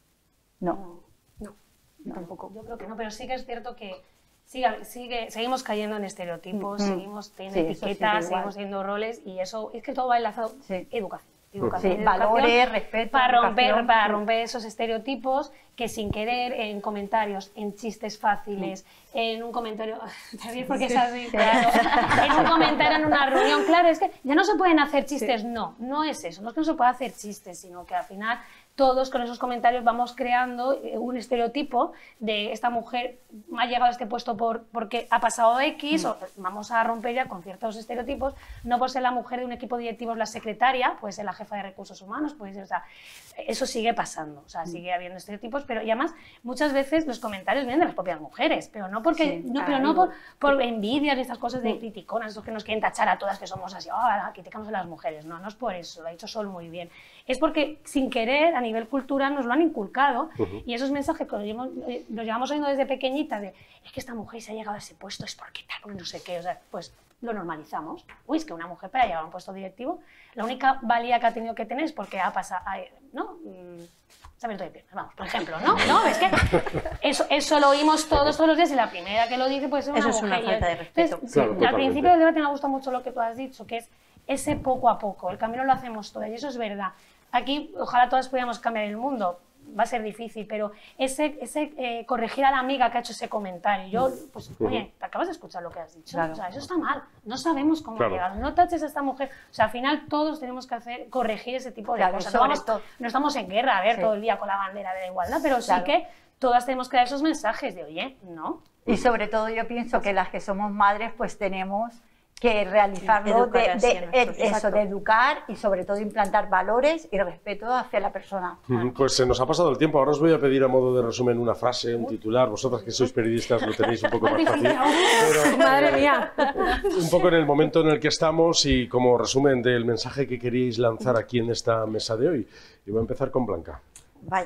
No. No, no, tampoco. Yo creo que no, pero sí que es cierto que sigue, sigue, seguimos cayendo en estereotipos, Mm. seguimos teniendo Sí, eso etiquetas, sigue igual. seguimos teniendo roles y eso es que todo va enlazado. Sí. Educación. Sí, Educación, valores, educación, respeto, para romper, educación. para romper esos estereotipos que sin querer en comentarios, en chistes fáciles, en un comentario, también porque Sí. estás bien, claro, en un comentario en una reunión, claro, es que ya no se pueden hacer chistes, no, no es eso, no es que no se pueda hacer chistes, sino que al final todos con esos comentarios vamos creando un estereotipo de esta mujer ha llegado a este puesto por, porque ha pasado X, o vamos a romper ya con ciertos estereotipos, no por ser la mujer de un equipo directivo, la secretaria, puede ser la jefa de recursos humanos, puede ser, o sea, eso sigue pasando, o sea, sigue habiendo estereotipos, pero y además muchas veces los comentarios vienen de las propias mujeres, pero no porque, Sí, no, pero no por, por envidias y estas cosas de criticonas, esos que nos quieren tachar a todas que somos así, oh, criticamos a las mujeres, no, no es por eso, lo ha dicho Sol muy bien, es porque sin querer a nivel cultural nos lo han inculcado uh-huh. y esos mensajes que los llevamos, los llevamos oyendo desde pequeñitas de es que esta mujer se ha llegado a ese puesto, es porque tal, no sé qué, o sea, pues lo normalizamos. Uy, es que una mujer para llegar a un puesto directivo, la única valía que ha tenido que tener es porque ha pasado, ¿no? Se ha abierto de piernas, vamos, por ejemplo, ¿no? No, es que eso, eso lo oímos todos, todos los días y la primera que lo dice puede ser una eso mujer. Eso es una falta de respeto. Entonces, claro, sí, al principio del debate me ha gustado mucho lo que tú has dicho, que es ese poco a poco, el camino lo hacemos todas y eso es verdad. Aquí, ojalá todas pudiéramos cambiar el mundo, va a ser difícil, pero ese, ese eh, corregir a la amiga que ha hecho ese comentario, yo, pues, oye, te acabas de escuchar lo que has dicho, Claro. o sea, eso está mal, no sabemos cómo Claro. llegar, no taches a esta mujer, o sea, al final todos tenemos que hacer, corregir ese tipo de Claro, cosas, sobre no, vamos, todo. no estamos en guerra, a ver, Sí. todo el día con la bandera de la igualdad, pero Claro. sí que todas tenemos que dar esos mensajes de, oye, no. Y sobre todo yo pienso que las que somos madres pues tenemos que realizarlo Educar de, así de- a nuestros eso, hijos. de educar y sobre todo implantar valores y respeto hacia la persona. Ujú, Pues se nos ha pasado el tiempo. Ahora os voy a pedir a modo de resumen una frase, un titular. Vosotras que sois periodistas lo tenéis un poco más fácil. Pero, Madre mía. un poco en el momento en el que estamos y como resumen del mensaje que queríais lanzar aquí en esta mesa de hoy. Y voy a empezar con Blanca. Vaya.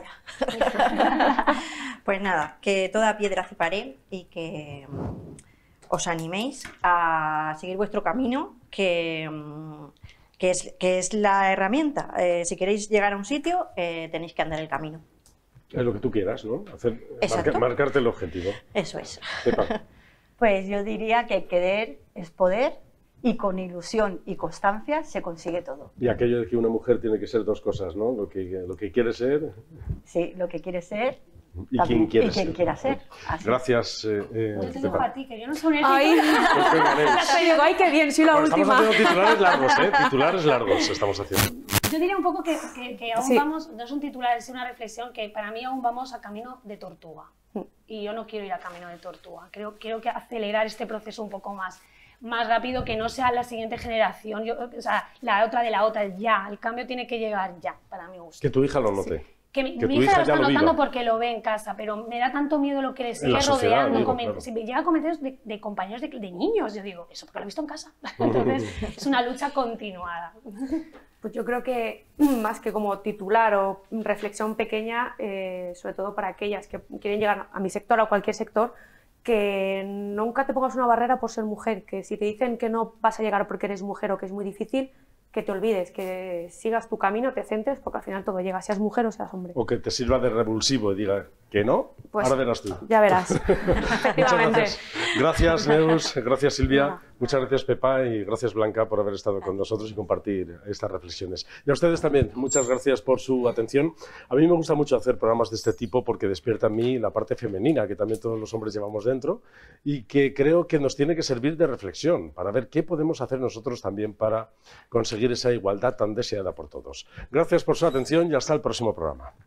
Pues nada, que toda piedra hace pared y que mm, os animéis a seguir vuestro camino, que, mm, que, es, que es la herramienta. Eh, si queréis llegar a un sitio, eh, tenéis que andar el camino. Es lo que tú quieras, ¿no? Hacer, Exacto. marca- marcarte el objetivo. Eso es. Pepa. Pues yo diría que querer es poder y con ilusión y constancia se consigue todo. Y aquello de que una mujer tiene que ser dos cosas, ¿no? Lo que, lo que quiere ser Sí, lo que quiere ser y también, quién quiere y quien ser. quiera ser. Así. Gracias, eh, eh, Yo te digo Pepa. a ti, que yo no soy un Ay, Pues venga, Neus. te digo, ay, qué bien, soy la Bueno, estamos última. haciendo titulares largos, ¿eh? Titulares largos estamos haciendo. Yo diría un poco que, que, que aún Sí. vamos, no es un titular, es una reflexión, que para mí aún vamos a camino de tortuga. Y yo no quiero ir a camino de tortuga. Creo, quiero que acelerar este proceso un poco más, más rápido, que no sea la siguiente generación, yo, o sea, la otra de la otra, el ya. El cambio tiene que llegar ya, para mi gusto. Que tu hija lo note. Que mi, que mi tu hija hija lo ya está lo notando viva. porque lo ve en casa, pero me da tanto miedo lo que le En sigue la sociedad, rodeando. digo, comen- claro. Si me llega comentarios de, de compañeros de, de niños, yo digo, eso porque lo he visto en casa. Entonces, es una lucha continuada. Pues yo creo que más que como titular o reflexión pequeña, eh, sobre todo para aquellas que quieren llegar a mi sector o a cualquier sector, que nunca te pongas una barrera por ser mujer, que si te dicen que no vas a llegar porque eres mujer o que es muy difícil, que te olvides, que sigas tu camino, te centres, porque al final todo llega, seas mujer o seas hombre. O que te sirva de revulsivo y diga que no, Pues, ahora verás tú. Ya verás. Muchas Efectivamente. gracias. Gracias, Neus. Gracias, Silvia. Muchas gracias, Pepa. Y gracias, Blanca, por haber estado con nosotros y compartir estas reflexiones. Y a ustedes también, muchas gracias por su atención. A mí me gusta mucho hacer programas de este tipo porque despierta en mí la parte femenina que también todos los hombres llevamos dentro y que creo que nos tiene que servir de reflexión para ver qué podemos hacer nosotros también para conseguir esa igualdad tan deseada por todos. Gracias por su atención y hasta el próximo programa.